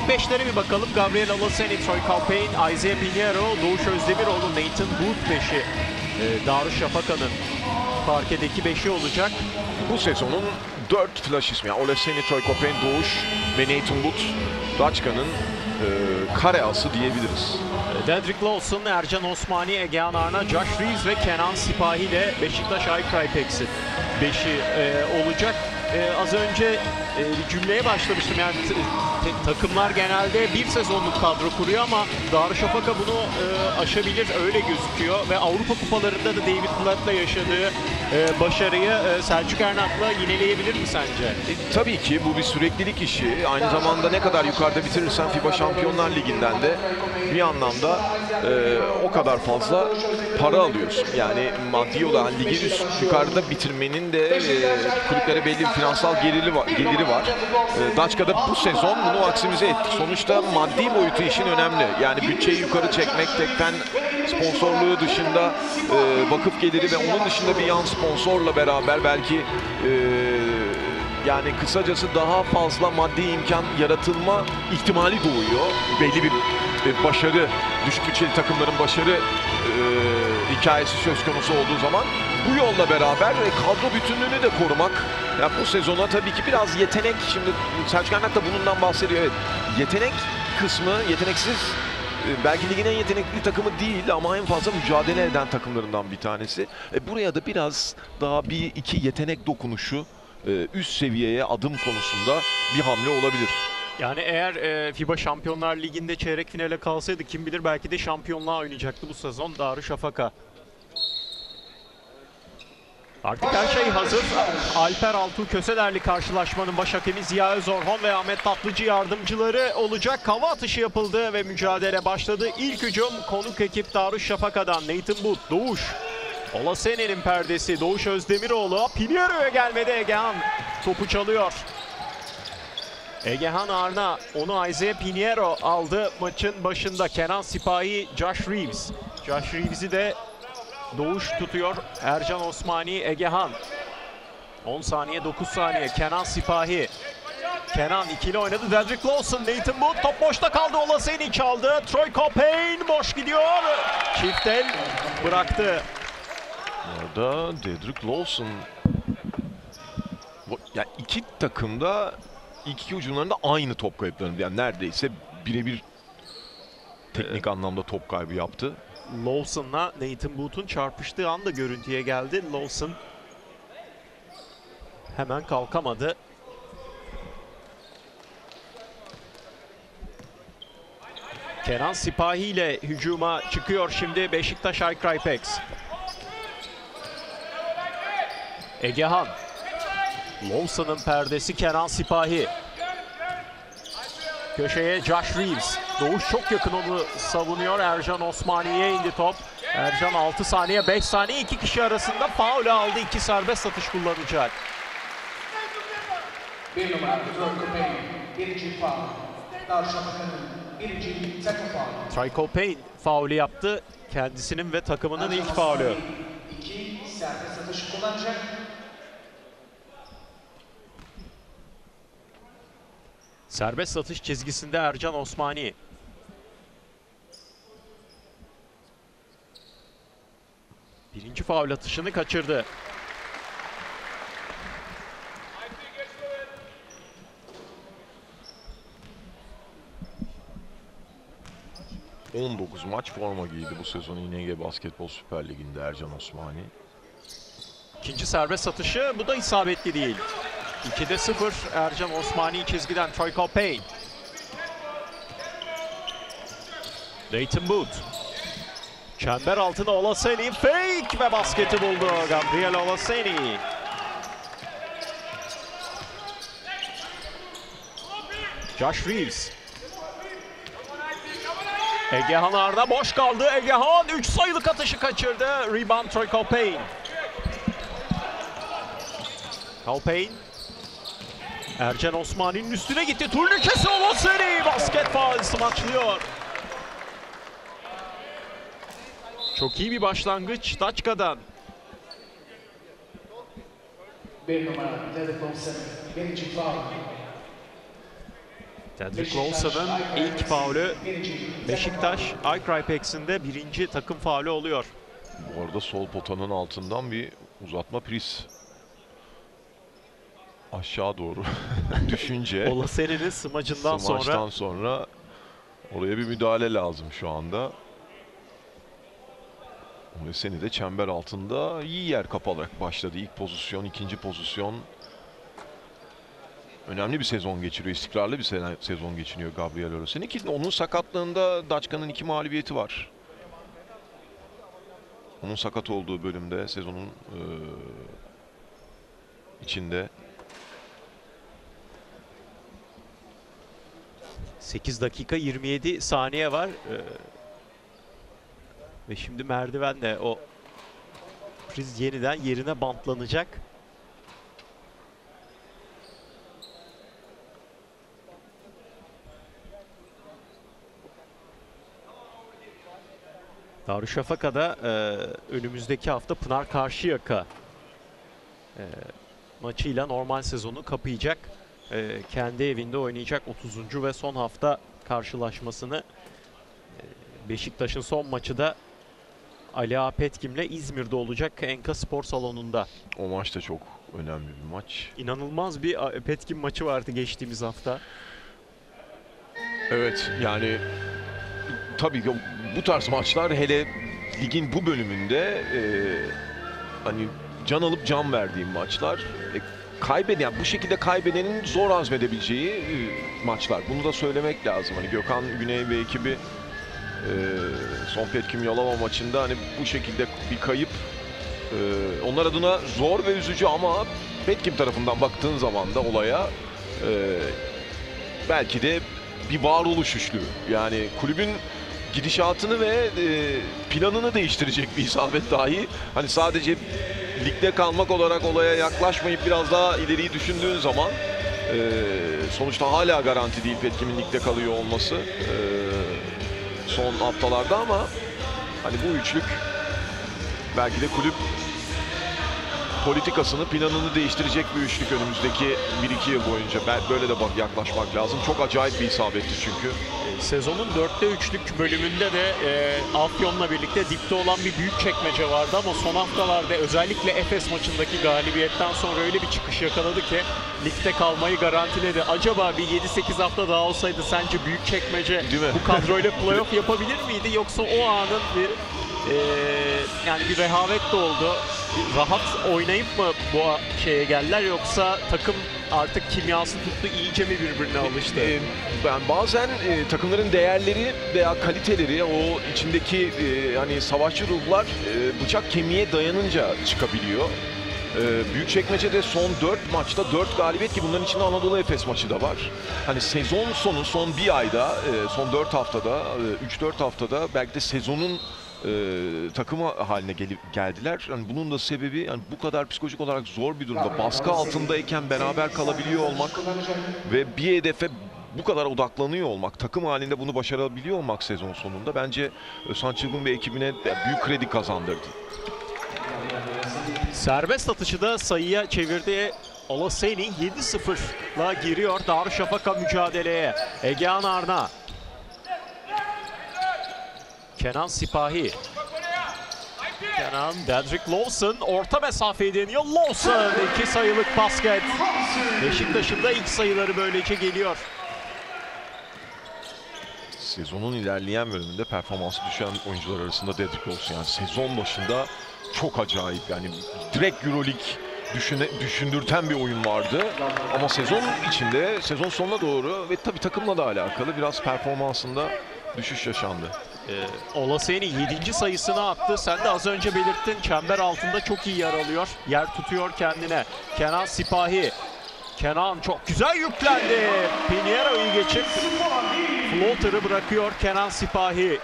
ilk beşlere bir bakalım. Gabriel Olaseni, Troy Caupain, Isaiah Pinheiro, Doğuş Özdemiroğlu, Nathan Booth beşi. Darüşşafaka'nın parkedeki beşi olacak. Bu sezonun 4 flash ismi. Yani Olaseni, Troy Caupain, Doğuş ve Nathan Booth, Daçka'nın kare ası diyebiliriz. Dedrick Lawson, Ercan Osmani, Egehan Arna, Josh Reeves ve Kenan Sipahi ile Beşiktaş iCrypex'in beşi olacak. Az önce bir cümleye başlamıştım. Yani takımlar genelde bir sezonluk kadro kuruyor ama Darüşşafaka bunu aşabilir, öyle gözüküyor. Ve Avrupa kupalarında da David Blatt'la yaşadığı başarıyı Selçuk Ernak'la yineleyebilir mi sence? Tabii ki bu bir süreklilik işi. Aynı zamanda ne kadar yukarıda bitirirsen FIBA Şampiyonlar Ligi'nden de bir anlamda o kadar fazla para alıyorsun. Yani maddi olan ligi yukarıda bitirmenin de kulüplere belli bir finansal geliri var. Daçka'da bu sezon bunu maksimize ettik. Sonuçta maddi boyutu işin önemli. Yani bütçeyi yukarı çekmek, tekten sponsorluğu dışında vakıf geliri ve onun dışında bir yan sponsorla beraber belki yani kısacası daha fazla maddi imkan yaratılma ihtimali doğuyor. Belli bir başarı, düşük bütçeli takımların başarı hikayesi söz konusu olduğu zaman bu yolla beraber kadro bütünlüğünü de korumak. Yani bu sezona tabii ki biraz yetenek, şimdi Selçuk Ernak da bundan bahsediyor. Evet, yetenek kısmı, yeteneksiz belki ligin en yetenekli takımı değil ama en fazla mücadele eden takımlarından bir tanesi. Buraya da biraz daha bir iki yetenek dokunuşu üst seviyeye adım konusunda bir hamle olabilir. Yani eğer FIBA Şampiyonlar Ligi'nde çeyrek finale kalsaydı kim bilir belki de şampiyonluğa oynayacaktı bu sezon Darüşşafaka. Artık her şey hazır. Alper Altuğ Köselerli karşılaşmanın baş hakemi Ziya Özorhon ve Ahmet Tatlıcı yardımcıları olacak. Hava atışı yapıldı ve mücadele başladı. İlk hücum konuk ekip Darüşşafaka'dan Nathan Booth, Doğuş. Olaseni'nin perdesi, Doğuş Özdemiroğlu. Pinheiro'ya gelmedi, Egehan topu çalıyor. Egehan Arna, onu Isaiah Pinheiro aldı maçın başında. Kenan Sipahi, Josh Reeves. Josh Reeves'i de Doğuş tutuyor. Ercan Osmani, Egehan. 10 saniye, 9 saniye. Kenan Sipahi. Kenan ikili oynadı. Dedrick Lawson, Nathan Booth. Top boşta kaldı. Olaseni çaldı. Troy Caupain boş gidiyor. Çift el bıraktı. Orada Dedrick Lawson. Yani iki takımda ilk iki hücumlarında aynı top kayıplarını, yani neredeyse birebir teknik anlamda top kaybı yaptı. Lawson'la Nathan Booth'un çarpıştığı anda görüntüye geldi. Lawson hemen kalkamadı. Kenan Sipahi ile hücuma çıkıyor şimdi Beşiktaş iCrypex. Egehan. Lawson'ın perdesi Kenan Sipahi. Köşeye Josh Reeves. Doğuş çok yakın onu savunuyor. Ercan Osmani'ye indi top. Ercan 6 saniye 5 saniye iki kişi arasında faul aldı. 2 serbest atış kullanacak. Bir numara Troy Caupain, birinci faul. Darüşşafaka'nın birinci takım faul. Troy Caupain faulü yaptı. Kendisinin ve takımının ilk faulü. 2 serbest atış kullanacak. Serbest atış çizgisinde Ercan Osmani. Birinci faul atışını kaçırdı. ...19 maç forma giydi bu sezon İNG Basketbol Süper Ligi'nde Ercan Osmani. İkinci serbest atışı, bu da isabetli değil. 2'de 0 Ercan Osmani çizgiden. Troy Caupain. Nathan Booth. Çember altına Olaseni, fake ve basketi buldu Gabriel Olaseni. Josh Reeves. Egehan Arda boş kaldı. Egehan 3 sayılık atışı kaçırdı. Rebound Troy Caupain. Caupain. Ercan Osmani'nin üstüne gitti. Turnike'si Olaseni. Basket faul smaçlıyor. Çok iyi bir başlangıç Daçka'dan. Bir numara Dedrick Lawson, birinci faul. Cedric Lawson'ın ilk faulü Beşiktaş iCrypex'in de birinci takım faulü oluyor. Bu arada sol potanın altından bir uzatma pris. Aşağı doğru düşünce. Olase'nin smacından Smaçtan sonra oraya bir müdahale lazım şu anda. Olase'ni de çember altında iyi yer kapalarak başladı. İlk pozisyon, ikinci pozisyon. Önemli bir sezon geçiriyor, istikrarlı bir sezon geçiriyor Gabriel Olase'nin ki onun sakatlığında Daçka'nın 2 mağlubiyeti var. Onun sakat olduğu bölümde sezonun içinde. 8 dakika 27 saniye var. Ve şimdi merdivenle o priz yeniden yerine bantlanacak. Darüşşafaka'da önümüzdeki hafta Pınar Karşıyaka maçıyla normal sezonu kapayacak. Kendi evinde oynayacak 30. ve son hafta karşılaşmasını. Beşiktaş'ın son maçı da Ali Ağa Petkim'le İzmir'de olacak Enka Spor Salonu'nda. O maç da çok önemli bir maç. İnanılmaz bir Petkim maçı vardı geçtiğimiz hafta. Evet, yani tabii ki bu tarz maçlar hele ligin bu bölümünde hani can alıp can verdiğim maçlar. Yani bu şekilde kaybedenin zor hazmedebileceği maçlar. Bunu da söylemek lazım. Hani Gökhan Güney ve ekibi son Petkim Yalova maçında hani bu şekilde bir kayıp onlar adına zor ve üzücü ama Petkim tarafından baktığın zaman da olaya belki de bir varoluş üçlü. Yani kulübün gidişatını ve planını değiştirecek bir isabet dahi. Hani sadece ligde kalmak olarak olaya yaklaşmayıp biraz daha ileriyi düşündüğün zaman sonuçta hala garanti değil Petkim'in ligde kalıyor olması son haftalarda ama hani bu üçlük belki de kulüp politikasını, planını değiştirecek bir üçlük önümüzdeki 1-2 yıl boyunca. Böyle de yaklaşmak lazım. Çok acayip bir isabetti çünkü. Sezonun 4'te 3'lük bölümünde de Afyon'la birlikte dipte olan bir Büyükçekmece vardı ama son haftalarda özellikle Efes maçındaki galibiyetten sonra öyle bir çıkış yakaladı ki ligde kalmayı garantiledi. Acaba bir 7-8 hafta daha olsaydı sence Büyükçekmece bu kadroyla playoff yapabilir miydi? Yoksa o anın bir yani bir rehavet de oldu. Bir rahat oynayıp mı bu şeye geldiler yoksa takım artık kimyası tuttu iyice mi birbirine alıştı? Ben bazen takımların değerleri veya kaliteleri o içindeki hani savaşçı ruhlar bıçak kemiğe dayanınca çıkabiliyor. Büyükçekmece'de son 4 maçta 4 galibiyet ki bunların içinde Anadolu Efes maçı da var. Hani sezon sonu son bir ayda son 4 haftada 3-4 haftada belki de sezonun takımı haline geldiler. Yani bunun da sebebi yani bu kadar psikolojik olarak zor bir durumda baskı altındayken beraber kalabiliyor olmak ve bir hedefe bu kadar odaklanıyor olmak, takım halinde bunu başarabiliyor olmak sezon sonunda bence Özhan Çılgın ve ekibine büyük kredi kazandırdı. Serbest atışı da sayıya çevirdi. Olaseni 7-0'la giriyor Darüşşafaka mücadeleye. Egehan Arna. Kenan Sipahi. Kenan, Cedric Lawson orta mesafeyi deniyor. Lawson 2 sayılık basket. Beşiktaş'ın da ilk sayıları böylece geliyor. Sezonun ilerleyen bölümünde performansı düşen oyuncular arasında Cedric Lawson. Yani sezon başında çok acayip yani direkt Euroleague düşündürten bir oyun vardı. Ama sezon içinde, sezon sonuna doğru ve tabii takımla da alakalı biraz performansında düşüş yaşandı. Olaseni 7. sayısını attı. Sen de az önce belirttin. Çember altında çok iyi yer alıyor. Yer tutuyor kendine. Kenan Sipahi. Kenan çok güzel yüklendi. Pinheiro'yu geçip floater'ı bırakıyor Kenan Sipahi.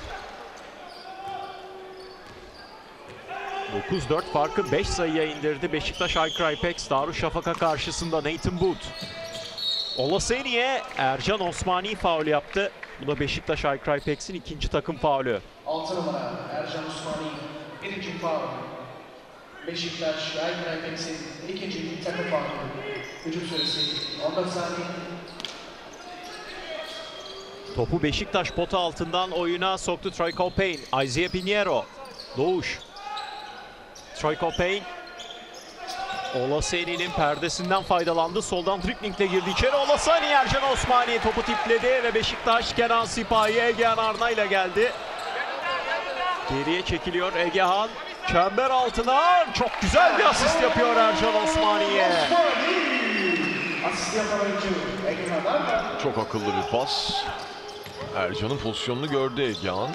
9-4 farkı 5 sayıya indirdi Beşiktaş iCrypex. Darüşşafaka karşısında Nathan Booth. Olaseni'ye Ercan Osmani faul yaptı. Bu da Beşiktaş iCrypex'in ikinci takım faulü. 6 numara Ercan Osmani birinci faul. Beşiktaş iCrypex'in ikinci takım faulü. Hücum süresi 14 saniye. Topu Beşiktaş pota altından oyuna soktu Troy Caupain. Isaiah Pinheiro. Doğuş. Troy Caupain. Olaseni'nin perdesinden faydalandı. Soldan driblingle girdi içeri. Olaseni, Ercan Osmani topu tipledi ve Beşiktaş Kenan Sipahi Egehan Arna ile geldi. Geriye çekiliyor Egehan. Çember altına çok güzel bir asist yapıyor Ercan Osmani'ye. Asist yapan oyuncu Egehan Arna. Çok akıllı bir pas. Ercan'ın pozisyonunu gördü Egehan.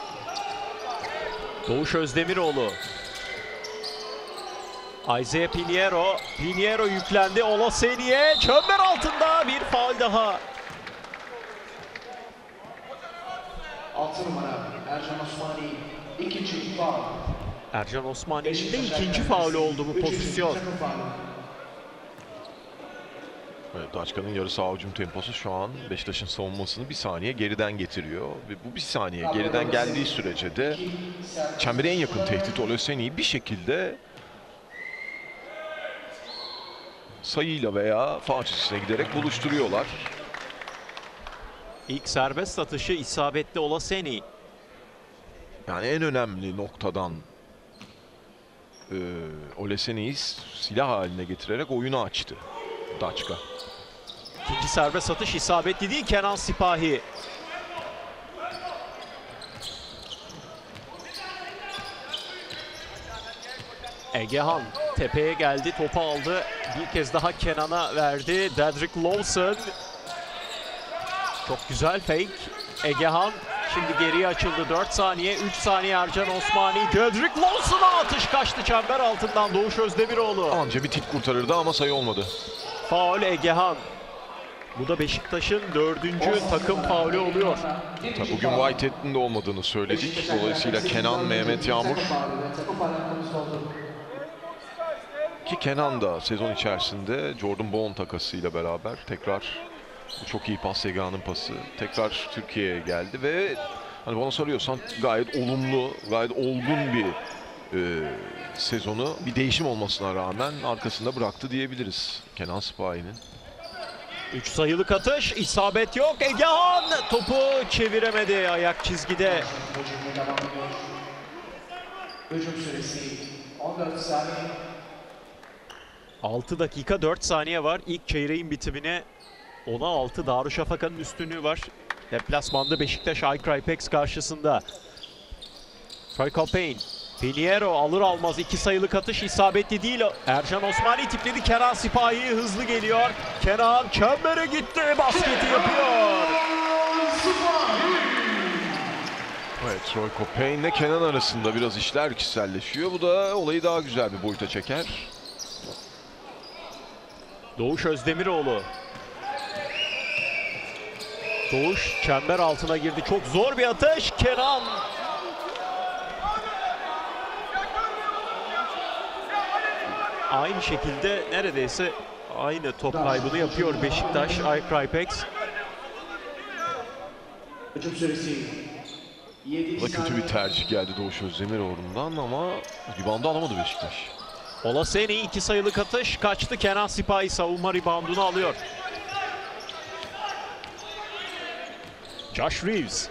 Doğuş Özdemiroğlu. Isaiah Pinheiro. Pinheiro yüklendi Olaseni'ye. Çember altında bir faul daha. 6 numara Ercan Osmani ikinci faul. Ercan Osmani'nin de ikinci faulü oldu bu pozisyon. Evet, Daçka'nın yarı saha hücum temposu şu an Beşiktaş'ın savunmasını bir saniye geriden getiriyor. Ve bu bir saniye geriden geldiği sürece de çembere en yakın tehdit Olaseni'yi bir şekilde sayıyla veya faul çizgisine giderek buluşturuyorlar. İlk serbest atışı isabetli Olaseni. Yani en önemli noktadan Olaseni'yi silah haline getirerek oyunu açtı Daçka. İkinci serbest atış isabetli değil, Kenan Sipahi. Egehan tepeye geldi, topu aldı. Bir kez daha Kenan'a verdi. Dedrick Lawson. Çok güzel fake. Egehan şimdi geriye açıldı. 4 saniye, 3 saniye Ercan Osmani. Dedrick Lawson'a atış kaçtı çember altından Doğuş Özdemiroğlu. Anca bir tip kurtarırdı ama sayı olmadı. Faul Egehan. Bu da Beşiktaş'ın 4. takım faulü oluyor. Tabii bugün Whitehead'in de olmadığını söyledik. Dolayısıyla Kenan, Mehmet Yağmur ki Kenan da sezon içerisinde Jordan Bond takasıyla beraber tekrar çok iyi pas, Egehan'ın pası tekrar Türkiye'ye geldi ve hani bana soruyorsan gayet olumlu, gayet olgun bir sezonu bir değişim olmasına rağmen arkasında bıraktı diyebiliriz Kenan Sipahi'nin. 3 sayılık atış, isabet yok. Egehan topu çeviremedi ayak çizgide. Hücum süresi 14 saniye. 6 dakika 4 saniye var. İlk çeyreğin bitimine 10'a 6 Darüşşafaka'nın üstünlüğü var. Deplasmanda Beşiktaş iCrypex karşısında. Troy Caupain. Pinheiro alır almaz 2 sayılık atış isabetli değil. Ercan Osmani tipledi. Kenan Sipahi hızlı geliyor. Kenan çembere gitti. Basketi yapıyor. Evet, Troy Caupain ile Kenan arasında biraz işler kişiselleşiyor. Bu da olayı daha güzel bir boyuta çeker. Doğuş Özdemiroğlu. Doğuş çember altına girdi. Çok zor bir atış. Kenan. Aynı şekilde neredeyse aynı top kaybını yapıyor Beşiktaş iCrypex. Hücum süresi 7 Bu da kötü bir tercih geldi Doğuş Özdemiroğlu'ndan ama reboundu alamadı Beşiktaş. Olaseni 2 sayılık atış kaçtı. Kenan Sipahi savunma reboundunu alıyor. Josh Reeves.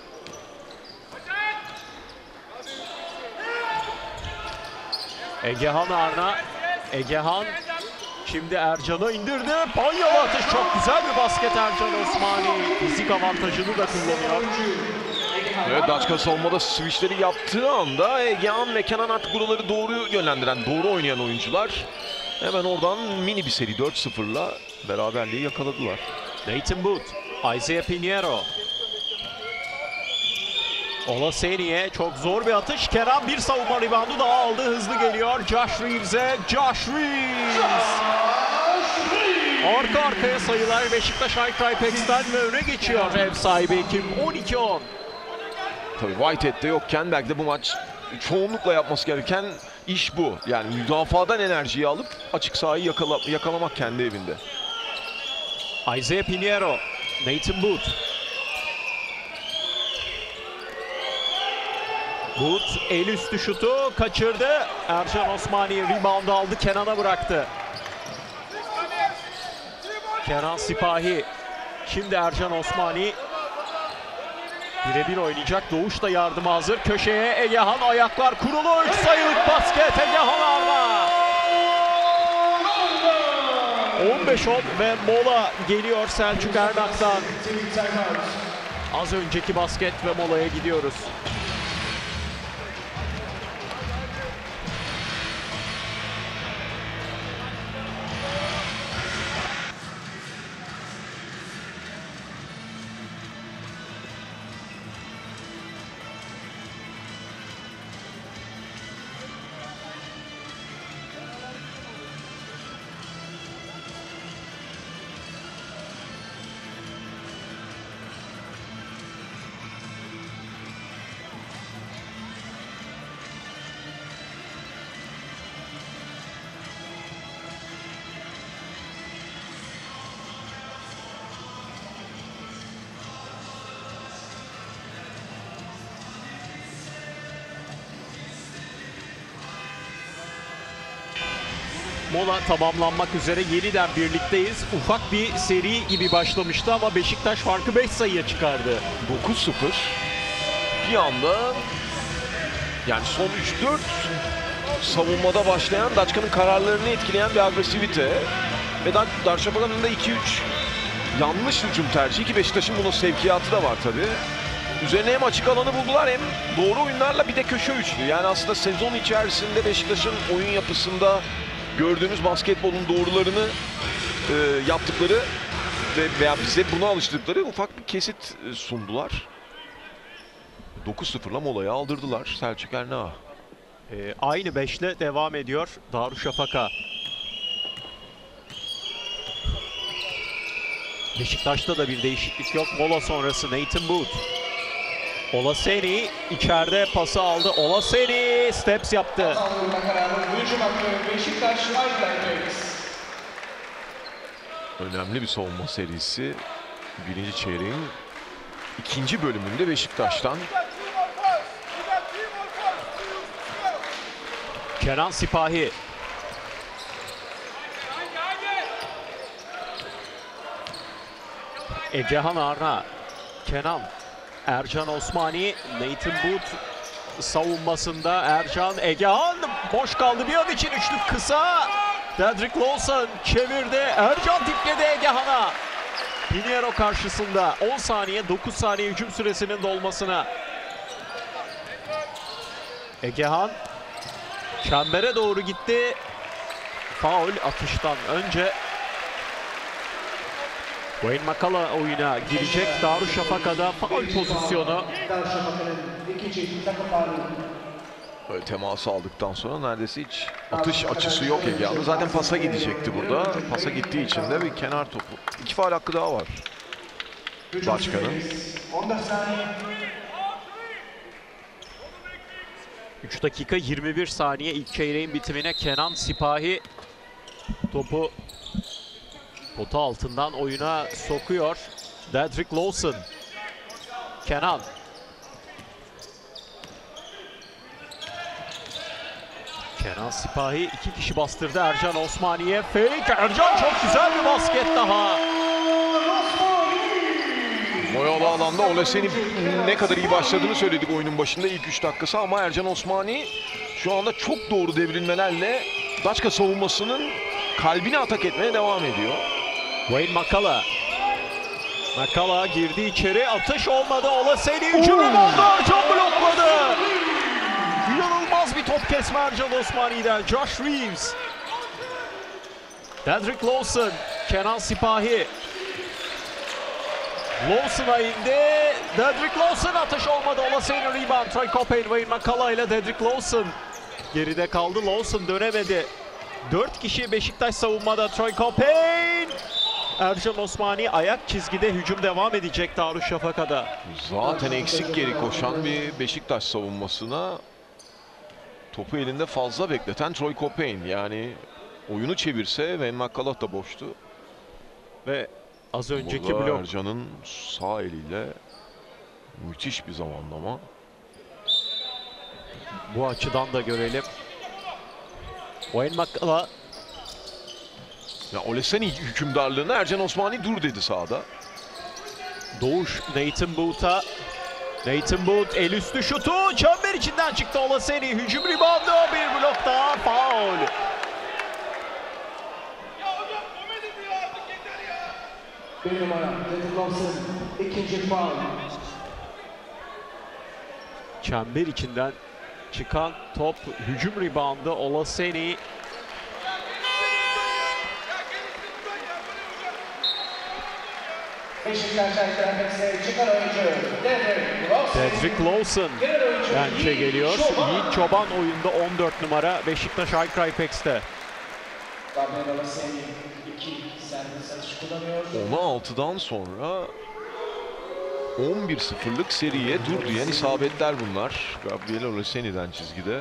Egehan Arna. Egehan şimdi Ercan'a indirdi. Banyalı atış, çok güzel bir basket Ercan Osmani. Fizik avantajını da kullanıyor. Evet, Daçka savunmada switchleri yaptığı anda Egehan ve Kenan artık buraları doğru yönlendiren, doğru oynayan oyuncular. Hemen oradan mini bir seri 4-0'la beraberliği yakaladılar. Nathan Booth, Isaiah Pinheiro. Olaseni'ye çok zor bir atış. Kenan bir savunma reboundu daha aldı. Hızlı geliyor Josh Reeves'e. Josh Reeves. Arka arkaya sayılar Beşiktaş iCrypex'ten ve öne geçiyor ev sahibi ekip 12-10. Tabii Whitehead'de yokken belki de bu maç çoğunlukla yapması gereken iş bu. Yani müdafadan enerjiyi alıp açık sahayı yakalamak kendi evinde. Isaiah Pinheiro, Nathan Booth. Booth el üstü şutu kaçırdı. Ercan Osmani rebound aldı, Kenan'a bıraktı. Kenan Sipahi. Şimdi Ercan Osmani. Birebir oynayacak. Doğuş da yardıma hazır. Köşeye Egehan, ayaklar kurulu. 3 sayılık basket Egehan Arna. 15-10 ve mola geliyor Selçuk Ernak'tan. Az önceki basket ve molaya gidiyoruz. Mola tamamlanmak üzere, yeniden birlikteyiz. Ufak bir seri gibi başlamıştı ama Beşiktaş farkı 5 sayıya çıkardı. 9-0. Bir anda yani son 3-4 savunmada başlayan, Daçka'nın kararlarını etkileyen bir agresivite ve Darüşşafaka'nın da 2-3 yanlış hücum tercihi, ki Beşiktaş'ın bunun sevkiyatı da var tabii. Üzerine hem açık alanı buldular hem doğru oyunlarla bir de köşe üçlü. Yani aslında sezon içerisinde Beşiktaş'ın oyun yapısında gördüğünüz basketbolun doğrularını yaptıkları veya bize buna alıştırdıkları ufak bir kesit sundular. 9-0'la molayı aldırdılar Selçuk Erna. Aynı 5'le devam ediyor Darüşşafaka. Beşiktaş'ta da bir değişiklik yok. Mola sonrası Nathan Booth. Olaseni içeride pası aldı. Olaseni steps yaptı. Önemli bir savunma serisi. Birinci çeyreğin ikinci bölümünde Beşiktaş'tan. Kenan Sipahi. Egehan Arna. Kenan. Ercan Osmani. Nathan Booth savunmasında. Ercan, Egehan boş kaldı bir an için, üçlük kısa. Dedrick Lawson çevirdi. Ercan tipledi Egehan'a. Pinheiro karşısında 10 saniye 9 saniye hücum süresinin dolmasına. Egehan çembere doğru gitti. Faul atıştan önce. Wayne McCullough oyuna girecek. Darüşşafaka'da faul pozisyonu. Böyle teması aldıktan sonra neredeyse hiç atış açısı yok Egehan'da. Zaten pasa gidecekti burada. Pasa gittiği için de bir kenar topu. 2 faul hakkı daha var Daçka'nın. 3 dakika 21 saniye ilk çeyreğin bitimine. Kenan Sipahi topu pota altından oyuna sokuyor. Dedrick Lawson. Kenan. Kenan Sipahi 2 kişi bastırdı Ercan Osmani'ye. Fake. Ercan, çok güzel bir basket daha. Boyalı alanda Olesen'in ne kadar iyi başladığını söyledik oyunun başında ilk 3 dakikası, ama Ercan Osmani şu anda çok doğru devrilmelerle Daçka savunmasının kalbine atak etmeye devam ediyor. Wayne McCullough. McCullough girdi içeri, atış olmadı. Olaseni hücumu oldu. Ercan blokladı. İnanılmaz bir top kesme Ercan Osmani'den. Josh Reeves. Dedrick Lawson. Kenan Sipahi. Lawson'a indi. Dedrick Lawson, atış olmadı. Olaseni rebound. Troy Coppain, Wayne McCullough ile Dedrick Lawson geride kaldı. Lawson dönemedi. 4 kişi Beşiktaş savunmada. Troy Coppain. Ercan Osmani ayak çizgide, hücum devam edecek Darüşşafaka'da. Zaten eksik geri koşan bir Beşiktaş savunmasına topu elinde fazla bekleten Troy Coppain, yani oyunu çevirse ve McCullough da boştu. Ve az önceki burada blok. Ercan'ın sağ eliyle müthiş bir zamanlama. Bu açıdan da görelim. Wayne McCullough. Ya Oleseni hükümdarlığına Ercan Osmani dur dedi sahada. Doğuş Nathan Booth'a. Nathan Wood el üstü şutu. Çember içinden çıktı Olaseni. Hücum reboundu. Bir blok daha. Faul. Bir numara Nathan Lawson, ikinci faul. Çember içinden çıkan top hücum reboundu Olaseni. Beşiktaş Aykırı çıkan oyuncu Dedrick Lawson bench'e geliyor. Yiğit Çoban oyunda 14 numara Beşiktaş Aykırı Apex'te. Gabriel Olaseni 2 serbest atış kullanıyor. 16'dan sonra 11-0'lık seriye dur diyen isabetler bunlar. Gabriel Olaseni'den çizgide.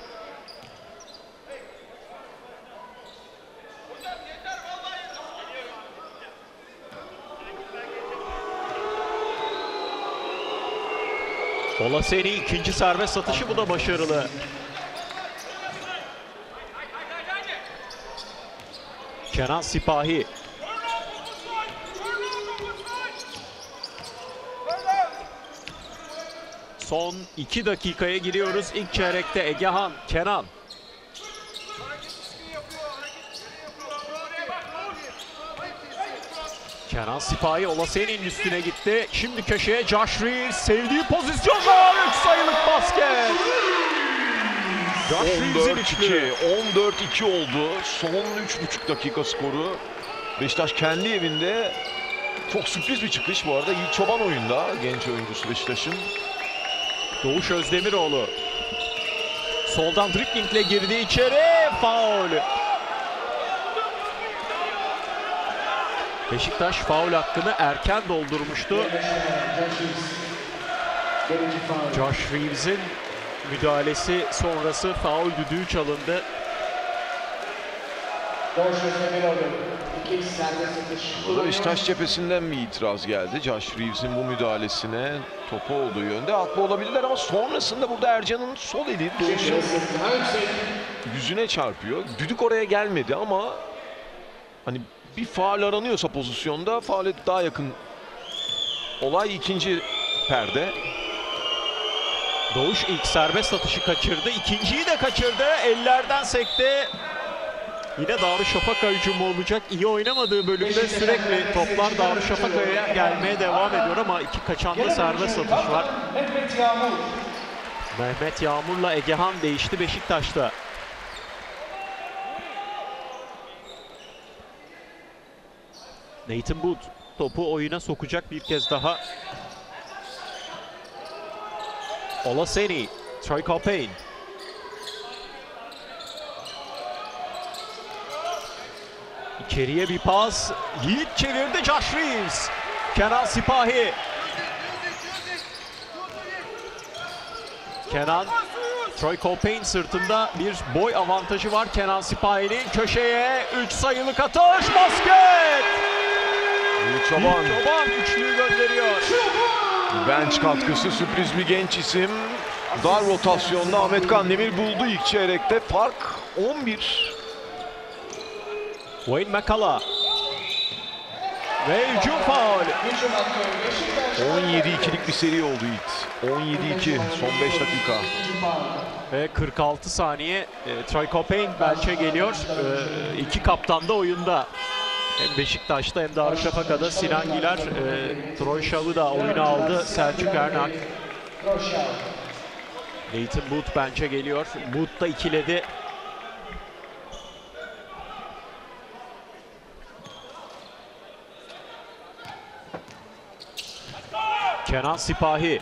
Olaseni ikinci serbest atışı, bu da başarılı. Kenan Sipahi. Son 2 dakikaya giriyoruz. İlk çeyrekte Egehan, Kenan. Kenan Sipahi Olaseni'nin üstüne gitti. Şimdi köşeye Josh Reeves, sevdiği pozisyonda 3 sayılık basket. Josh Reeves'in üçlü. 14-2 oldu. Son 3,5 dakika skoru. Beşiktaş kendi evinde. Çok sürpriz bir çıkış bu arada. Yiğit Çoban oyunda. Genç oyuncusu Beşiktaş'ın. Doğuş Özdemiroğlu. Soldan driblingle girdi içeri. Faul. Beşiktaş faul hakkını erken doldurmuştu. Josh Reeves'in müdahalesi sonrası faul düdüğü çalındı. Burada Beşiktaş cephesinden bir itiraz geldi. Josh Reeves'in bu müdahalesine, topu olduğu yönde haklı olabilirler ama sonrasında burada Ercan'ın sol eli Doğuş'un yüzüne çarpıyor. Düdük oraya gelmedi ama hani bir faul aranıyorsa pozisyonda faule daha yakın olay ikinci perde. Doğuş ilk serbest atışı kaçırdı. İkinciyi de kaçırdı. Ellerden sekti. Yine Darüşşafaka hücumu olacak. İyi oynamadığı bölümde sürekli toplar Darüşşafaka'ya gelmeye devam ediyor ama iki kaçanda serbest atış var. Mehmet Yağmur'la Egehan değişti Beşiktaş'ta. Nathan Wood topu oyuna sokacak bir kez daha. Olaseni, Troy Copain. İçeriye bir pas. Yiğit çevirdi, Josh Reeves. Kenan Sipahi. Kenan, Troy Copain sırtında bir boy avantajı var Kenan Sipahi'nin. Köşeye 3 sayılık atış, basket! Yiğit Çoban. Yiğit Çoban üçlüyü gönderiyor. Bench katkısı, sürpriz bir genç isim. Dar rotasyonda Ahmet Kandemir buldu ilk çeyrekte. Fark 11. Wayne McCullough. Ve hücum faul. 17-2'lik bir seri oldu Yiğit. 17-2 son 5 dakika. Ve 46 saniye Troy Copain bench'e geliyor. İki kaptan da oyunda. Hem Beşiktaş'ta hem Darüşşafaka'da Sinan Güler, Troy Şav'ı da oyuna aldı. Selçuk Ernak. Nathan Wood bench'e geliyor. Wood da ikiledi. Kenan Sipahi.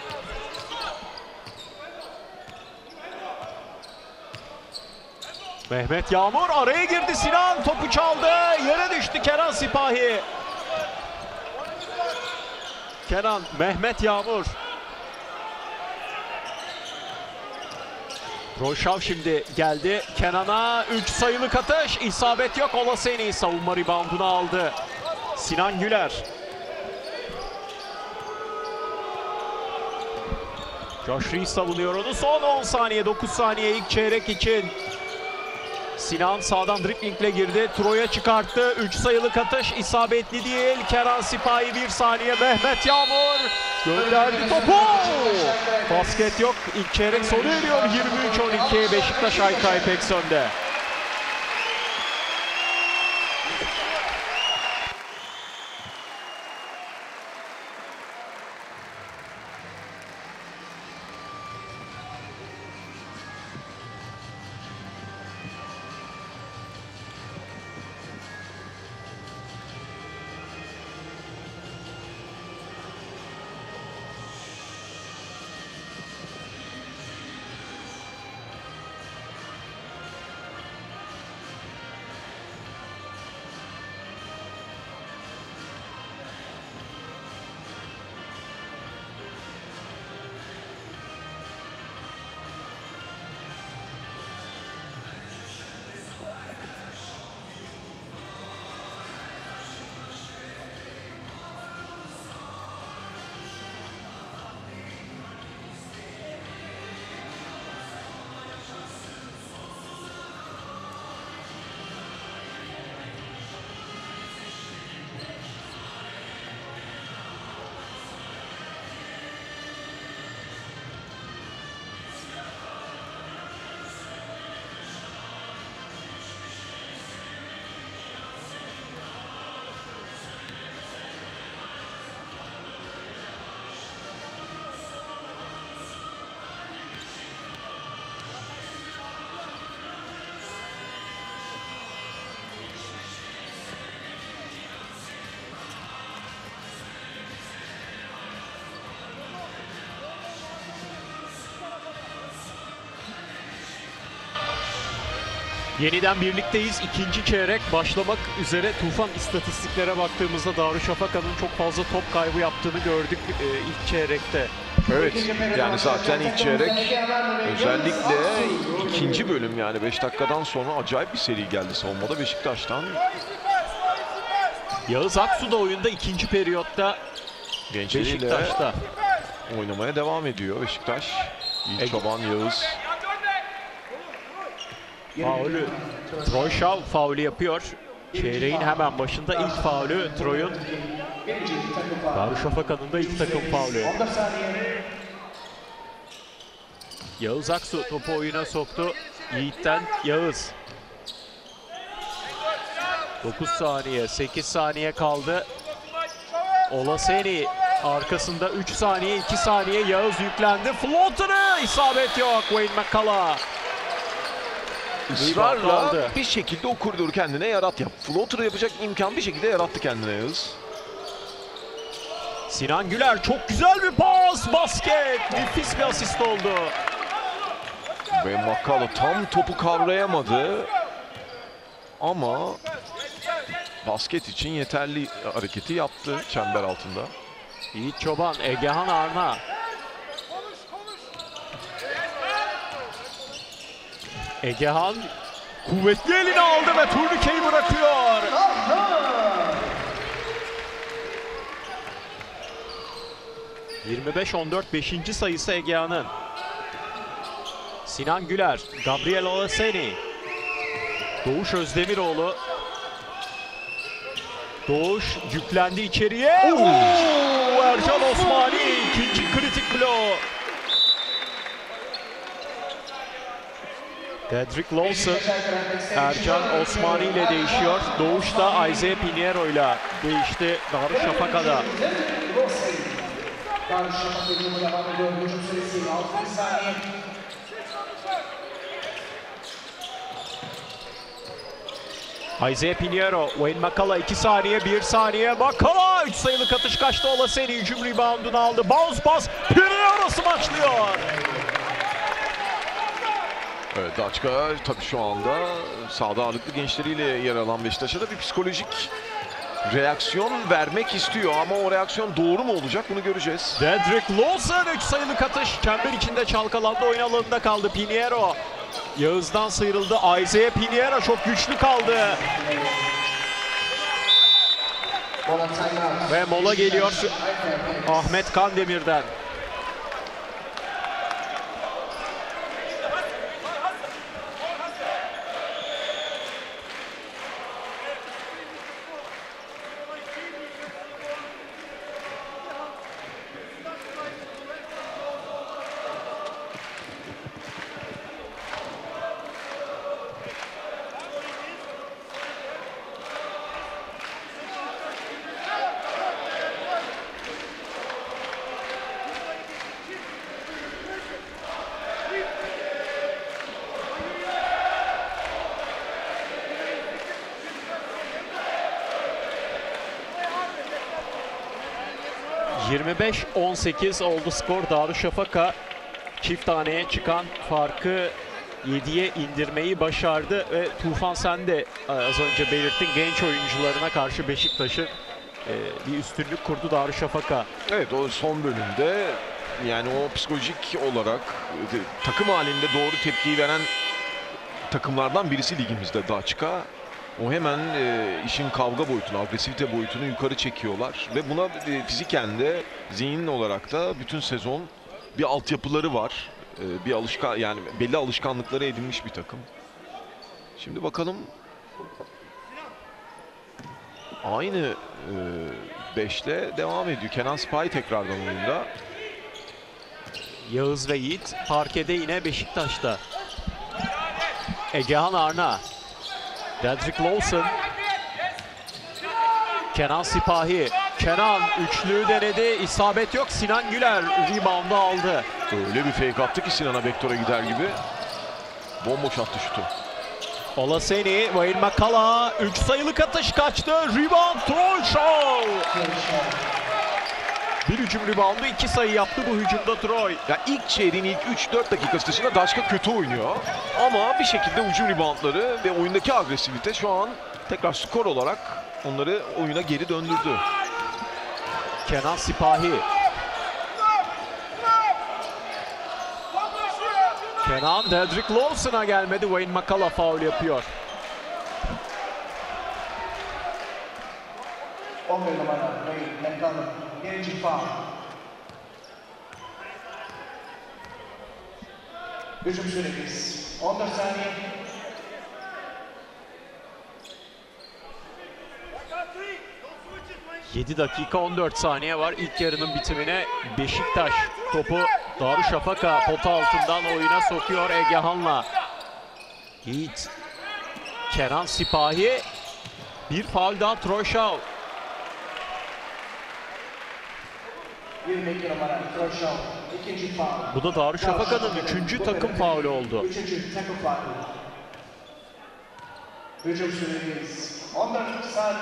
Mehmet Yağmur araya girdi, Sinan topu çaldı, yere düştü Kenan Sipahi. Kenan, Mehmet Yağmur. Roşav şimdi geldi Kenan'a, 3 sayılık atış, isabet yok. Olaseni savunma reboundunu aldı. Sinan Güler. Josh Reeves savunuyor onu. Son 10 saniye, 9 saniye ilk çeyrek için. Sinan sağdan driblingle girdi. Troy'a çıkarttı. 3 sayılık atış isabetli değil. Kenan Sipahi 1 saniye. Mehmet Yağmur gönderdi topu. Basket yok. İlk çeyrek sona eriyor. 23-12 Beşiktaş Ayka Apex önde. Yeniden birlikteyiz. İkinci çeyrek başlamak üzere. Tufan, istatistiklere baktığımızda Darüşşafaka'nın çok fazla top kaybı yaptığını gördük ilk çeyrekte. Evet, yani zaten ilk çeyrek, özellikle ikinci bölüm, yani 5 dakikadan sonra acayip bir seri geldi savunmada Beşiktaş'tan. Yağız Aksu da oyunda ikinci periyotta Beşiktaş'ta oynamaya devam ediyor Beşiktaş. İlk Çoban, Yağız. Faulü, Troy Shaw faulü yapıyor. Çeyreğin hemen başında ilk faulü Troy'un. Darüşşafaka'nın da ilk takım faulü. Yağız Aksu topu oyuna soktu. Yiğit'ten Yağız. 9 saniye, 8 saniye kaldı. Olaseni arkasında 3 saniye, 2 saniye. Yağız yüklendi. Floater'ı isabet yok. Wayne McCullough. Israrla bir şekilde o koridoru kendine yarat yap. Floater yapacak imkan bir şekilde yarattı kendine Yağız. Sinan Güler çok güzel bir pas. Basket. Nefis bir asist oldu. Ve McCullough tam topu kavrayamadı. Ama basket için yeterli hareketi yaptı çember altında. Yiğit Çoban, Egehan Arna. Egehan kuvvetli elini aldı ve turnikeyi bırakıyor. ...25-14 5. sayısı Egehan'ın. Sinan Güler, Gabriel Olaseni. Doğuş Özdemiroğlu. Doğuş yüklendi içeriye. Ercan Osmani ikinci kritik bloğu. Dedrick Lawson, Ercan Osmani ile değişiyor. Doğuş da Isaiah Pinheiro ile değişti Darüşşafaka'da. Darüşşafaka hücumu devam ediyor. Hücum süresi 6 saniye. Isaiah Pinheiro, Wayne McCullough 2 saniye, 1 saniye. McCullough 3 sayılık atış kaçtı. Olaseni hücum reboundunu aldı. Bounce pass, Pinheiro smaçlıyor. Evet, Daçka tabii şu anda sahada ağırlıklı gençleriyle yer alan Beşiktaş'a da bir psikolojik reaksiyon vermek istiyor. Ama o reaksiyon doğru mu olacak bunu göreceğiz. Dedrick Lawson 3 sayılık atış. Çember içinde çalkalandı, oyun alanında kaldı Pinheiro. Yağız'dan sıyrıldı. Isaiah Pinheiro çok güçlü kaldı. Ve mola geliyor Ahmet Kandemir'den. 25-18 oldu skor. Darüşşafaka çift taneye çıkan farkı 7'ye indirmeyi başardı ve Tufan, sen de az önce belirttin, genç oyuncularına karşı Beşiktaş'ın bir üstünlük kurdu Darüşşafaka. Evet, o son bölümde yani o psikolojik olarak takım halinde doğru tepkiyi veren takımlardan birisi ligimizde Daçka. O hemen işin kavga boyutunu, agresivite boyutunu yukarı çekiyorlar ve buna fiziken de zihin olarak da bütün sezon bir altyapıları var. Bir yani belli alışkanlıkları edinmiş bir takım. Şimdi bakalım, aynı 5'le devam ediyor. Kenan Sipahi tekrardan oyunda. Yağız ve Yiğit parkede yine Beşiktaş'ta. Egehan Arna, Dedrick Lawson, Kenan Sipahi. Kenan üçlüyü denedi, isabet yok. Sinan Güler rebound'u aldı. Öyle bir fake attı ki Sinan'a backdoor'a gider gibi. Bomboş attı şutu. Olaseni, Wayne McCullough 3 sayılık atış kaçtı. Rebound Troy Shaw. Bir hücum reboundu, 2 sayı yaptı bu hücumda Troy. Ya ilk çeyreğin ilk 3-4 dakikası dışında Daçka kötü oynuyor. Ama bir şekilde hücum reboundları ve oyundaki agresivite şu an tekrar skor olarak onları oyuna geri döndürdü. Kenan Sipahi. Kenan, Dedrick Lawson'a gelmedi. Wayne McCullough faul yapıyor. 11 numara Wayne McCullough. Birinci faul. Hücum süremiz 14 saniye. ...7 dakika 14 saniye var ilk yarının bitimine. Beşiktaş topu Darüşşafaka pota altından oyuna sokuyor Egehan'la. Yiğit. Kenan Sipahi. Bir faul daha Troy Shaw. 22 numara Troy Shaw. İkinci faul. Bu da Darüşşafaka'nın 3. takım faulü oldu. 3. takım faul. Hücum süremiz 14 saniye.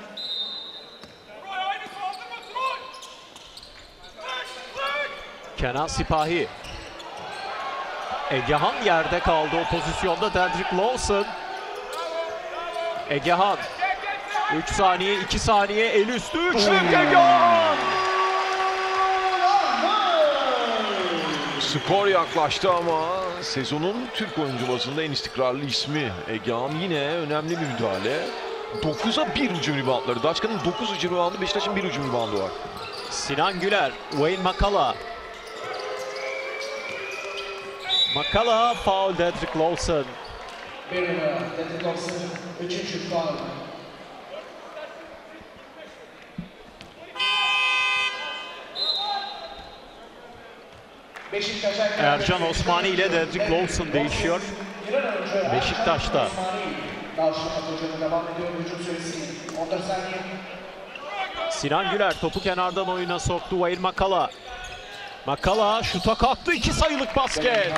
Kenan Sipahi. Egehan yerde kaldı o pozisyonda. Dedrick Lawson. Egehan. 3 saniye, 2 saniye, el üstü üçlük Egehan. Skor yaklaştı ama sezonun Türk oyuncu bazında en istikrarlı ismi Egehan, yine önemli bir müdahale. 9'a 1 hücum reboundları. Daçka'nın 9 hücum reboundu, Beşiktaş'ın 1 hücum reboundu var. Sinan Güler, Wayne McCullough. McCullough foul Dedrick Lawson. Bir numara Dedrick Lawson. 3. faul. Ercan Osmani ile Dedrick Lawson değişiyor Beşiktaş'ta. Sinan Güler topu kenardan oyuna soktu. Wayne McCullough. McCullough şuta kalktı. 2 sayılık basket.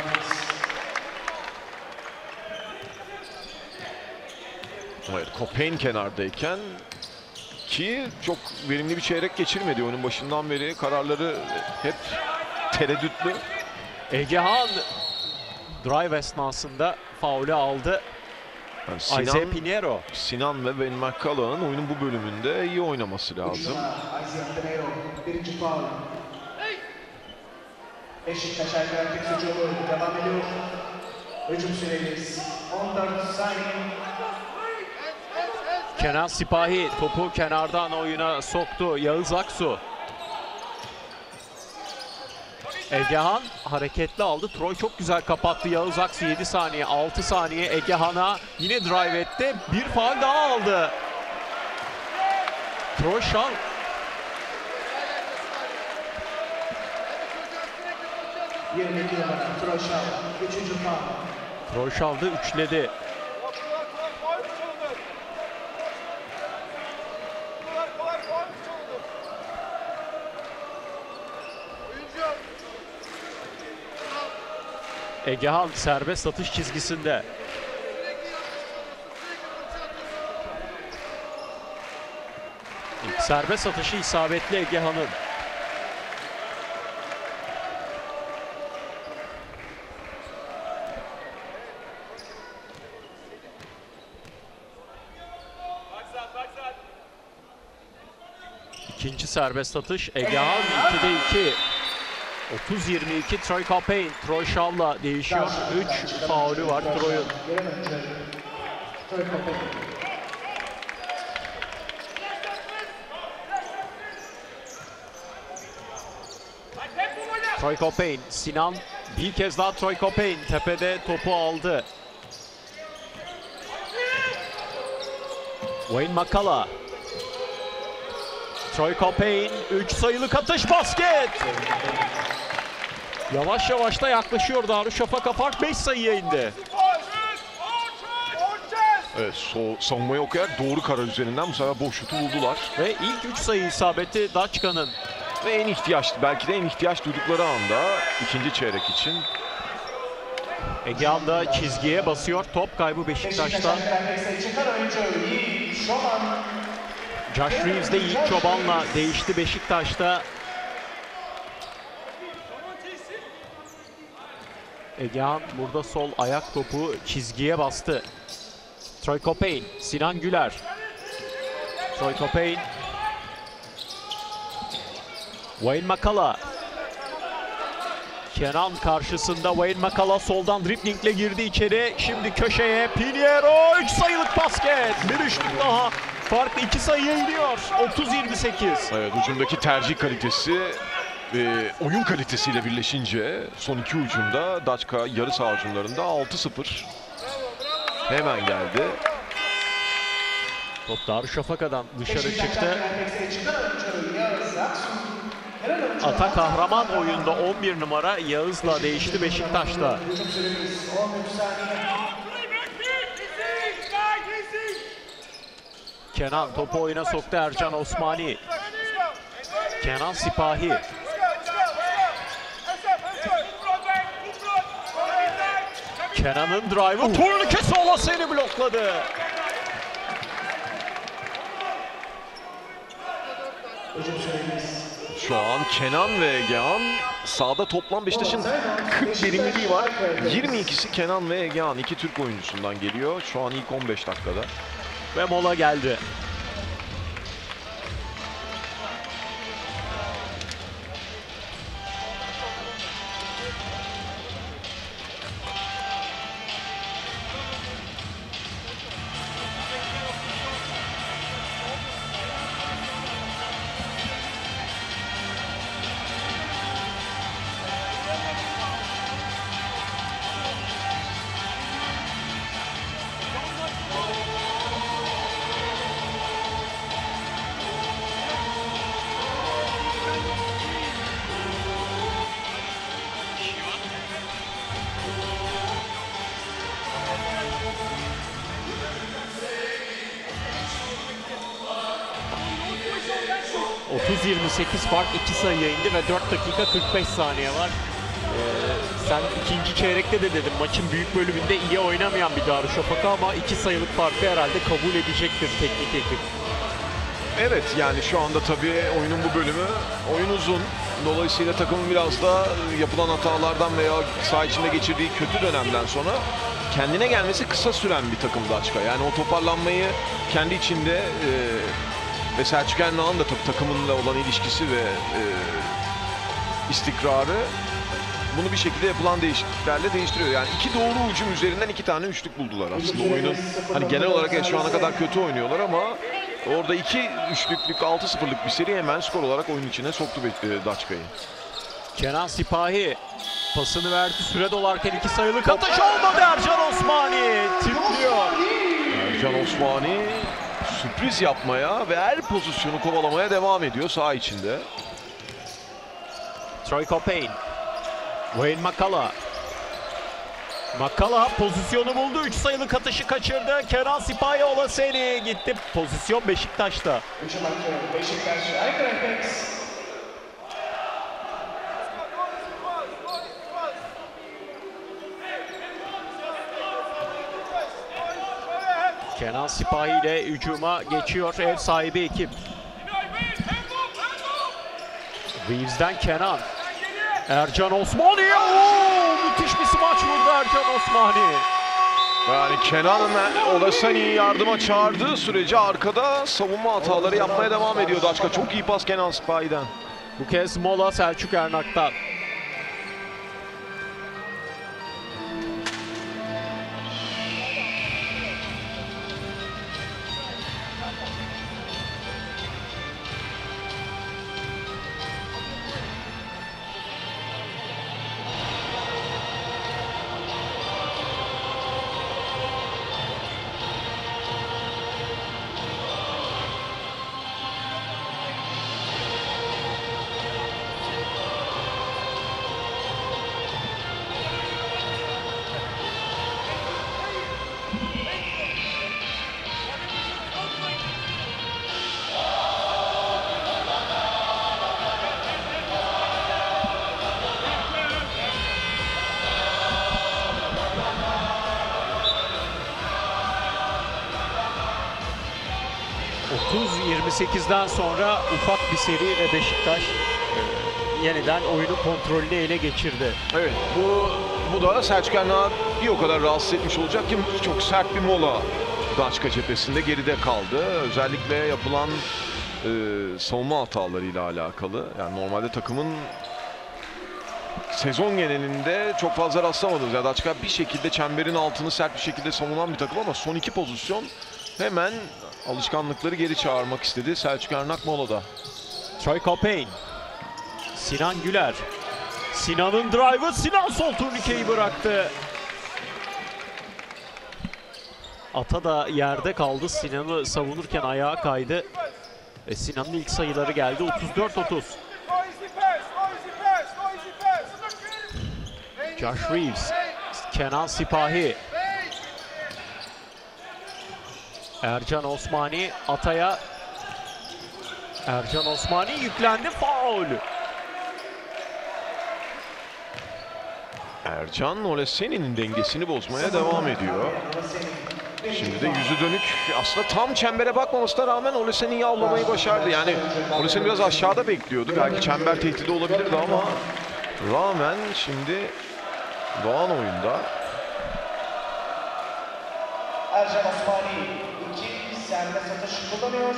Evet, Kopen kenardayken ki çok verimli bir çeyrek geçirmedi. Oyunun başından beri kararları hep tereddütlü. Egehan drive esnasında faulü aldı. Yani Isaiah Pinheiro. Sinan ve Wayne McCullough'ın oyunun bu bölümünde iyi oynaması lazım. Isaiah Pinheiro. 1. faul. Beşiktaş Aykırı hücumu devam ediyor. Hücum süremiz 14 saniye. Kenan Sipahi topu kenardan oyuna soktu. Yağız Aksu. Egehan hareketli aldı. Troy çok güzel kapattı. Yağız Aksu 7 saniye, 6 saniye Egehan'a yine drive etti. Bir faul daha aldı. Troy Shaw. Troy Shaw. 3. faul. Troy Shaw da üçledi. Egehan serbest atış çizgisinde. Serbest atışı isabetli Egehan'ın. İkinci serbest atış. Egehan 2'de 2. 30-22 Troy Caupain. Troy Shaw'la değişiyor. 3 faulü var Troy'un. Troy Caupain, Sinan bir kez daha Troy Caupain tepede topu aldı. Wayne McCullough. Troy Caupain 3 sayılık atış, basket. Yavaş yavaş da yaklaşıyor Darüşşafaka, fark 5 sayıya indi. Evet, savunmayı okuyarak doğru karar üzerinden bu sefer boş şutu buldular. Ve ilk 3 sayı isabeti Daçka'nın. Ve en ihtiyaç, belki de en ihtiyaç duydukları anda ikinci çeyrek için. Egehan da çizgiye basıyor. Top kaybı Beşiktaş'ta. Josh Reeves de Yiğit Çoban'la değişti Beşiktaş'ta. Egehan burada sol ayak topu çizgiye bastı. Troy Caupain, Sinan Güler. Troy Caupain. Wayne McCullough. Kenan karşısında, Wayne McCullough soldan driblingle girdi içeri. Şimdi köşeye Pinheiro, 3 sayılık basket. Bir üçlük daha. Fark 2 sayıya iniyor. 30-28. Evet, hücumdaki tercih kalitesi oyun kalitesiyle birleşince son iki hücumda Daçka yarı saha hücumlarında 6-0 hemen geldi. Top Darüşşafaka'dan dışarı çıktı. Ata kahraman oyunda 11 numara Yağız'la değişti Beşiktaş'ta. Kenan topu oyuna soktu, Ercan Osmani. Kenan Sipahi. Kenan'ın drive'ı, turnike sola seni blokladı. Şu an Kenan ve Egehan sahada toplam Beşiktaş'ın 40 verimliliği var. 22'si Kenan ve Egehan, iki Türk oyuncusundan geliyor. Şu an ilk 15 dakikada. Ve mola geldi. ...30-28 fark 2 sayıya indi ve 4 dakika 45 saniye var. Sen ikinci çeyrekte de dedim, maçın büyük bölümünde iyi oynamayan bir Darüşşafaka ama 2 sayılık farkı herhalde kabul edecektir teknik ekip. Evet, yani şu anda tabii oyunun bu bölümü, oyun uzun. Dolayısıyla takımın biraz da yapılan hatalardan veya saha içinde geçirdiği kötü dönemden sonra kendine gelmesi kısa süren bir takım Daçka. Yani o toparlanmayı kendi içinde ve Selçuk Ernağ'ın da takımınla olan ilişkisi ve istikrarı bunu bir şekilde yapılan değişikliklerle değiştiriyor. Yani iki doğru hücum üzerinden 2 tane üçlük buldular aslında oyunun. Hani genel olarak şu ana kadar kötü oynuyorlar ama orada 2 üçlüklük 6-0'lık bir seri hemen skor olarak oyun içine soktu Daçka'yı. Kenan Sipahi pasını verdi, süre dolarken 2 sayılık atış olmadı. Ercan Osmani tipliyor. Ercan Osmani sürpriz yapmaya ve her pozisyonu kovalamaya devam ediyor saha içinde. Troy Caupain. Wayne McCullough. McCullough pozisyonu buldu. 3 sayılık atışı kaçırdı. Kenan Sipahi ola seni gitti. Pozisyon Beşiktaş'ta. Kenan Sipahi ile hücuma geçiyor ev sahibi ekip. Reeves'den Kenan. Ercan Osmani. Müthiş bir smaç vurdu Ercan Osmani. Yani Kenan Olaseni'yi yardıma çağırdığı sürece arkada savunma hataları yapmaya devam ediyor Daçka. Çok iyi pas Kenan Sipahi'den. Bu kez mola Selçuk Ernak'tan. ...30-28'den sonra ufak bir seri ve Beşiktaş yeniden oyunu kontrolünü ele geçirdi. Evet, bu da Selçuk Ernak'ı bir o kadar rahatsız etmiş olacak ki çok sert bir mola Daçka cephesinde geride kaldı. Özellikle yapılan savunma hatalarıyla alakalı. Yani normalde takımın sezon genelinde çok fazla rastlamadığımız. Yani Daçka bir şekilde çemberin altını sert bir şekilde savunan bir takım ama son iki pozisyon hemen alışkanlıkları geri çağırmak istedi Selçuk Ernak molada. Troy Copain. Sinan Güler. Sinan'ın drive'ı. Sinan sol turnikeyi bıraktı. Ata da yerde kaldı. Sinan'ı savunurken ayağa kaydı. Sinan'ın ilk sayıları geldi. 34-30. Josh Reeves. Kenan Sipahi. Ercan Osmani Atay'a. Ercan Osmani yüklendi. Faul. Ercan Olaseni'nin dengesini bozmaya devam ediyor. Şimdi de yüzü dönük. Aslında tam çembere bakmamasına rağmen Olaseni'yi avlamayı başardı. Yani Olaseni biraz aşağıda bekliyordu. Belki çember tehdidi olabilirdi ama rağmen şimdi Doğan oyunda. Ercan Osmani 2 serbest atış kullanıyor.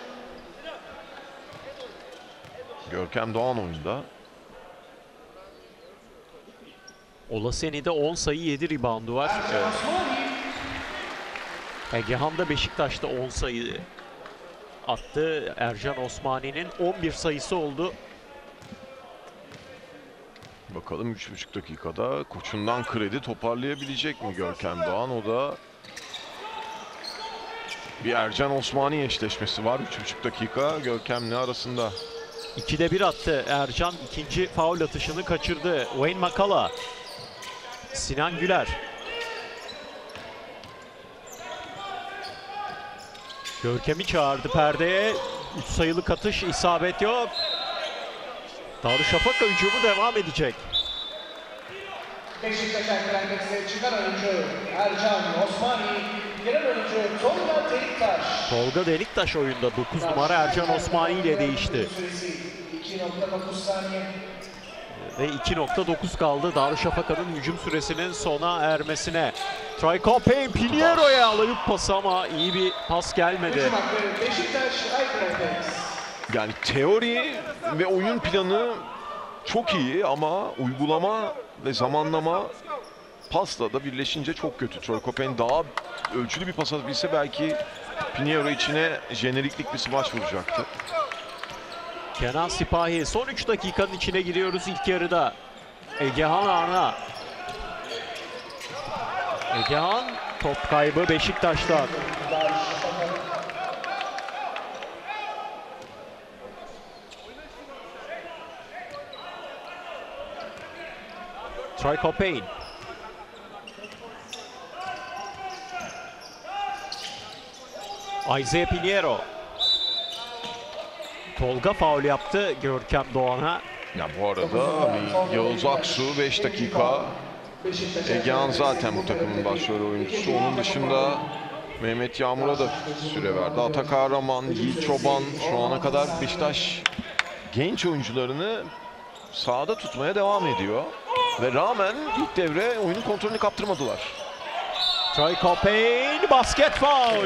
Görkem Doğan oyunda. Olaseni'de 10 sayı 7 reboundu var. Egehan'da Beşiktaş'ta 10 sayı attı. Ercan Osmani'nin 11 sayısı oldu. Bakalım 3,5 dakikada koçundan kredi toparlayabilecek mi Görkem Doğan? O da bir Ercan Osmani eşleşmesi var. 3,5 dakika Görkem'le arasında. 2'de 1 attı. Ercan ikinci faul atışını kaçırdı. Wayne Makala. Sinan Güler. Görkem'i çağırdı perdeye. 3 sayılık atış, isabet yok. Darüşşafaka hücumu devam edecek. Beşiktaş Erkelenmek'se çıkan oyuncu Ercan Osmani, giren oyuncu Tolga Deliktaş. Tolga Deliktaş oyunda 9 numara Ercan Osmani ile değişti. 2.9 saniye. Ve 2.9 kaldı Darüşşafaka'nın hücum süresinin sona ermesine. Troy Copain Pinheiro'ya alayıp pası ama iyi bir pas gelmedi. Hücum hakkı Beşiktaş Erkelenmek. Yani teori ve oyun planı çok iyi ama uygulama ve zamanlama pasla da birleşince çok kötü. Troy Copain daha ölçülü bir pas atabilse belki Pinheiro içine jeneriklik bir smaç vuracaktı. Kenan Sipahi son 3 dakikanın içine giriyoruz ilk yarıda. Egehan Arna. Egehan top kaybı Beşiktaş'tan. Troy Copain. Isaiah Pinheiro. Tolga faul yaptı Görkem Doğan'a. Ya bu arada Yağız Aksu 5 dakika. Egehan zaten bu takımın başrol oyuncusu. Onun dışında Mehmet Yağmur'a da süre verdi. Ata Kahraman, Yiğit Çoban şu ana kadar Beşiktaş genç oyuncularını sahada tutmaya devam ediyor. Ve rağmen ilk devre oyunun kontrolünü kaptırmadılar. Troy Caupain basket faul.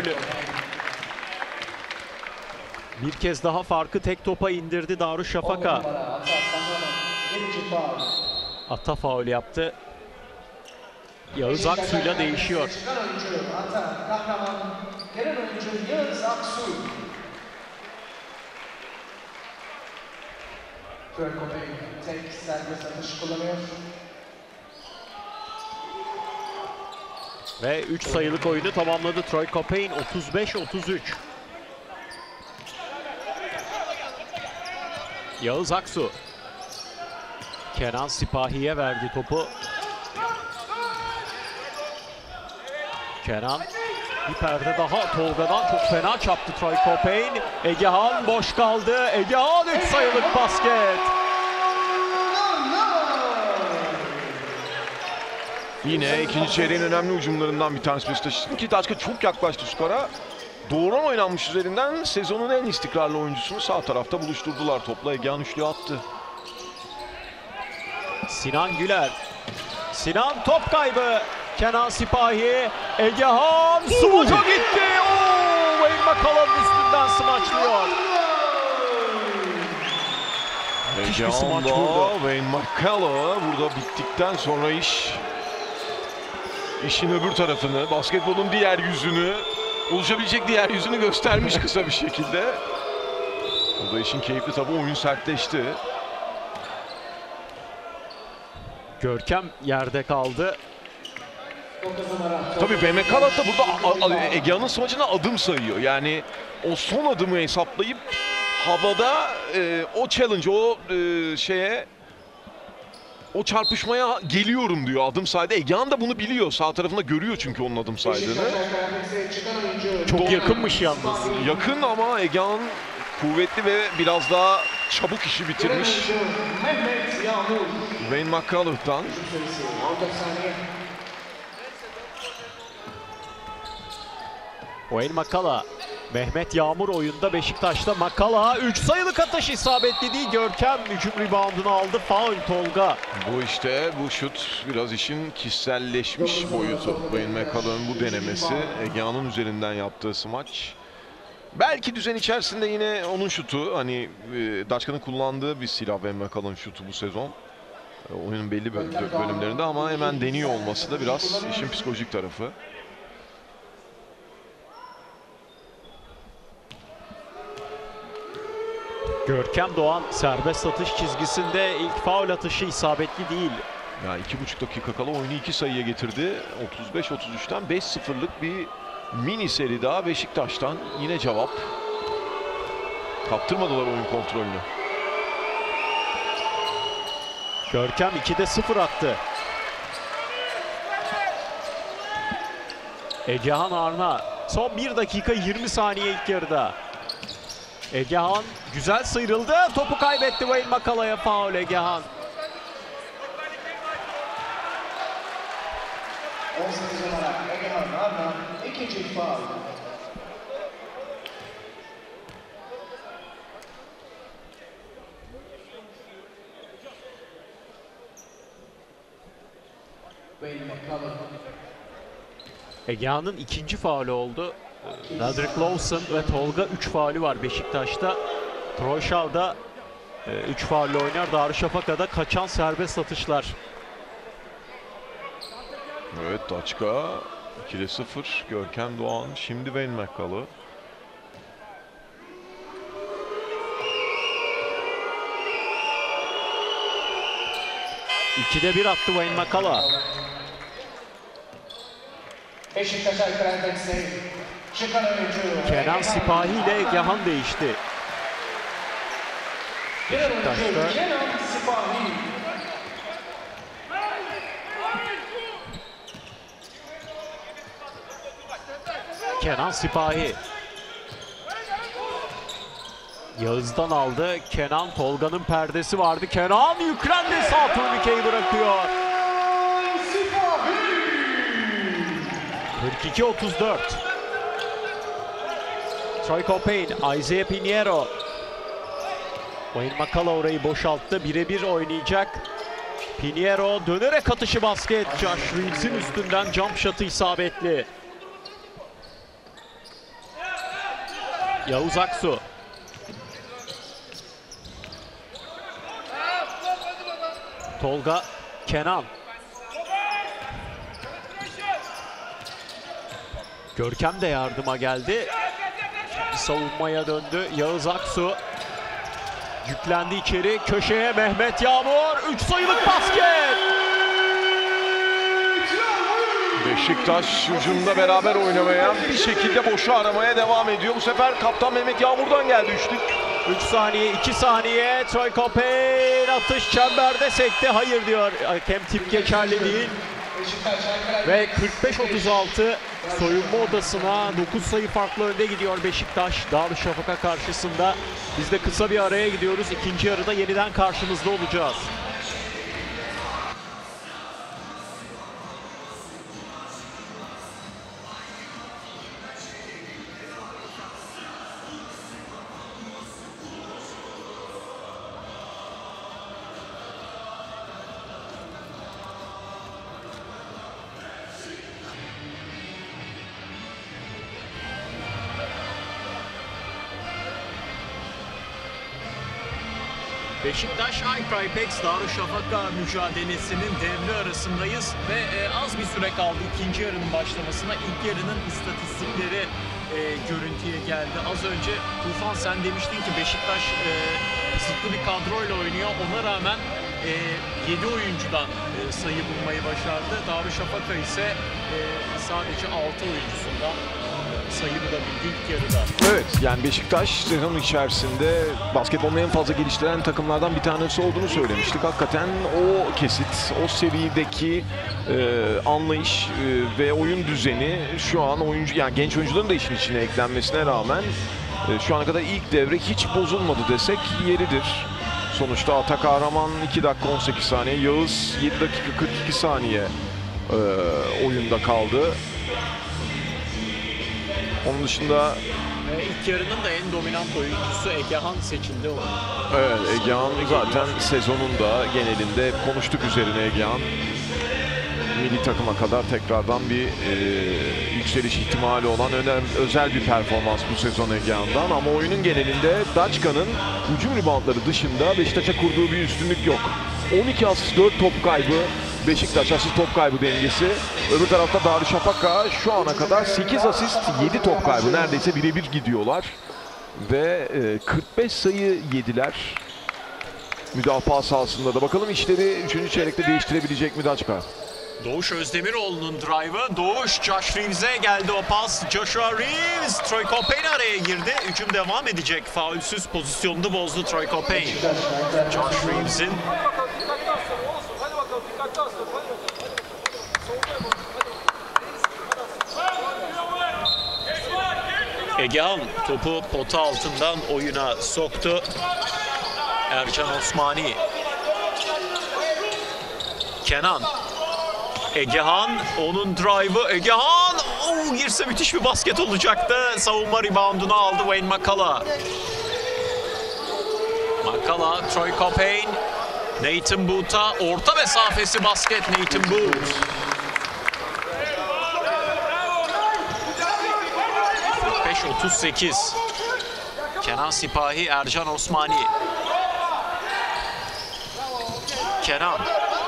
Bir kez daha farkı tek topa indirdi Darüşşafaka. Ata Samuel'ın birinci faul. Ata faul yaptı. Yağız Aksu'yla değişiyor. Çıkan oyuncu Ata Kahraman. Gelen oyuncu Yağız Aksu. Troy Caupain tek serbest atış kullanıyor. Ve 3 sayılık oyunu tamamladı Troy Caupain 35-33. Yağız Aksu. Kenan Sipahi'ye verdi topu. Kenan bir perde daha Tolga'dan çok fena çarptı Troy Caupain. Egehan boş kaldı. Egehan 3 sayılık basket. Yine ikinci çeyreğin önemli hücumlarından bir tanesi Beşiktaş'ın ki Taçka çok yaklaştı skora. Doğrudan oynanmış üzerinden sezonun en istikrarlı oyuncusunu sağ tarafta buluşturdular. Topla Egehan üçlüğü attı. Sinan Güler. Sinan top kaybı. Kenan Sipahi. Egehan smaça gitti. Wayne McCullough'ın üstünden smaçlıyor. Müthiş bir smaç Egehan'da vurdu. Wayne McCullough burada bittikten sonra işin öbür tarafını, basketbolun diğer yüzünü, oluşabilecek diğer yüzünü göstermiş kısa bir şekilde. Burada işin keyifli tabii, oyun sertleşti. Görkem yerde kaldı. Tabii Wayne McCullough da burada Egehan'ın smacına adım sayıyor. Yani o son adımı hesaplayıp havada o challenge, o çarpışmaya geliyorum diyor adım saydı. Egehan da bunu biliyor. Sağ tarafında görüyor çünkü onun adım saydığını. Çok yakınmış yalnız. Yakın ama Egehan kuvvetli ve biraz daha çabuk işi bitirmiş. Mehmet Yağmur. Wayne McCullough'tan. 14 saniye. Wayne McCullough. Mehmet Yağmur oyunda Beşiktaş'ta. McCullough'a 3 sayılık atış isabetli değil. Görkem hücum reboundunu aldı. Faul Tolga. Bu şut biraz işin kişiselleşmiş boyutu. Wayne McCullough'ın bu denemesi. Egehan'ın üzerinden yaptığı smaç. Belki düzen içerisinde yine onun şutu. Hani Daçka'nın kullandığı bir silah Wayne McCullough'ın şutu bu sezon. Oyunun belli bölümlerinde ama hemen deniyor olması da biraz işin psikolojik tarafı. Görkem Doğan serbest atış çizgisinde ilk faul atışı isabetli değil. Yani 2,5 dakika kala oyunu 2 sayıya getirdi. 35-33'ten 5-0'lık bir mini seri daha Beşiktaş'tan. Yine cevap. Kaptırmadılar oyun kontrolünü. Görkem 2'de 0 attı. Egehan Arna. Son 1 dakika 20 saniye ilk yarıda. Egehan güzel sıyrıldı. Topu kaybetti. Wayne McCullough'a faul Egehan. 18 numara Egehan Arna ikinci faul. Wayne McCullough. Egehan'ın ikinci faulü oldu. Nadrick Lawson ve Tolga 3 faulü var Beşiktaş'ta. Troy Shaw da 3 faulle oynar. Darüşşafaka'da kaçan serbest atışlar. Evet, Daçka 2'de 0. Görkem Doğan. Şimdi Wayne McCullough. İkide 1 attı Wayne McCullough. Beşiktaş Alperen'den çıkan oyuncu Kenan Sipahi ile Egehan değişti. Beşiktaş'ta Kenan Sipahi. Kenan Sipahi. Yağız'dan aldı. Kenan, Tolga'nın perdesi vardı. Kenan yüklendi. Sağ turnikeyi bırakıyor. 42-34. Troy Caupain, Isaiah Pinheiro. Wayne McCullough orayı boşalttı. Birebir oynayacak. Pinheiro dönerek atışı basket. Josh Reeves'in üstünden jump shot'ı isabetli. Yavuz Aksu. Tolga Kenan. Görkem de yardıma geldi. Şimdi savunmaya döndü. Yağız Aksu. Yüklendi içeri. Köşeye Mehmet Yağmur. 3 sayılık basket. Beşiktaş hücumda beraber oynamaya, bir şekilde boşu aramaya devam ediyor. Bu sefer kaptan Mehmet Yağmur'dan geldi üçlük. 3 saniye, 2 saniye. Troy Copain atış çemberde sekti. Hayır diyor. Hakem tip geçerli değil. Ve 45-36 soyunma odasına 9 sayı farklı önde gidiyor Beşiktaş. Darüşşafaka karşısında. Biz de kısa bir araya gidiyoruz. İkinci yarıda yeniden karşınızda olacağız. Beşiktaş HyperIpex Darüşşafaka mücadelesinin devre arasındayız ve az bir süre kaldı ikinci yarının başlamasına. İlk yarının istatistikleri görüntüye geldi. Az önce Tufan sen demiştin ki Beşiktaş kısıtlı bir kadroyla oynuyor. Ona rağmen 7 oyuncudan sayı bulmayı başardı. Darüşşafaka ise sadece 6 oyuncusundan sayı bulabildi ilk yarıda. Evet, yani Beşiktaş sezon içerisinde basketbolunu en fazla geliştiren takımlardan bir tanesi olduğunu söylemiştik. Hakikaten o kesit, o seviyedeki anlayış ve oyun düzeni şu an yani genç oyuncuların da işin içine eklenmesine rağmen şu ana kadar ilk devre hiç bozulmadı desek yeridir. Sonuçta Ata Kahraman 2 dakika 18 saniye, Yağız 7 dakika 42 saniye oyunda kaldı. Onun dışında ilk yarının da en dominant oyuncusu Egehan seçildi. Evet, Egehan zaten sezonun da genelinde konuştuk üzerine Egehan. Milli takıma kadar tekrardan bir yükseliş ihtimali olan özel bir performans bu sezon Egehan'dan. Ama oyunun genelinde Daçka'nın hücum reboundları dışında Beşiktaş'a kurduğu bir üstünlük yok. 12 asist 4 top kaybı. Beşiktaş asist top kaybı dengesi. Öbür tarafta Darüşşafaka şu ana kadar 8 asist 7 top kaybı. Neredeyse birebir gidiyorlar. Ve 45 sayı yediler. Müdafaa sahasında da. Bakalım işleri 3. çeyrekte değiştirebilecek mi Daçka? Doğuş Özdemiroğlu'nun drive'ı. Doğuş, Josh Reeves'e geldi o pas. Joshua Reeves, Troy Copain araya girdi. Hücum devam edecek. Faulsüz pozisyonunu bozdu Troy Copain. Josh Reeves'in Egehan topu pota altından oyuna soktu. Ercan Osmani. Kenan. Egehan, onun drive'ı. Egehan! Girse müthiş bir basket olacaktı. Savunma reboundunu aldı Wayne McCullough. McCullough, Troy Copain. Nathan Booth'a orta mesafesi basket Nathan Booth. ...38. Kenan Sipahi, Ercan Osmani. Kenan.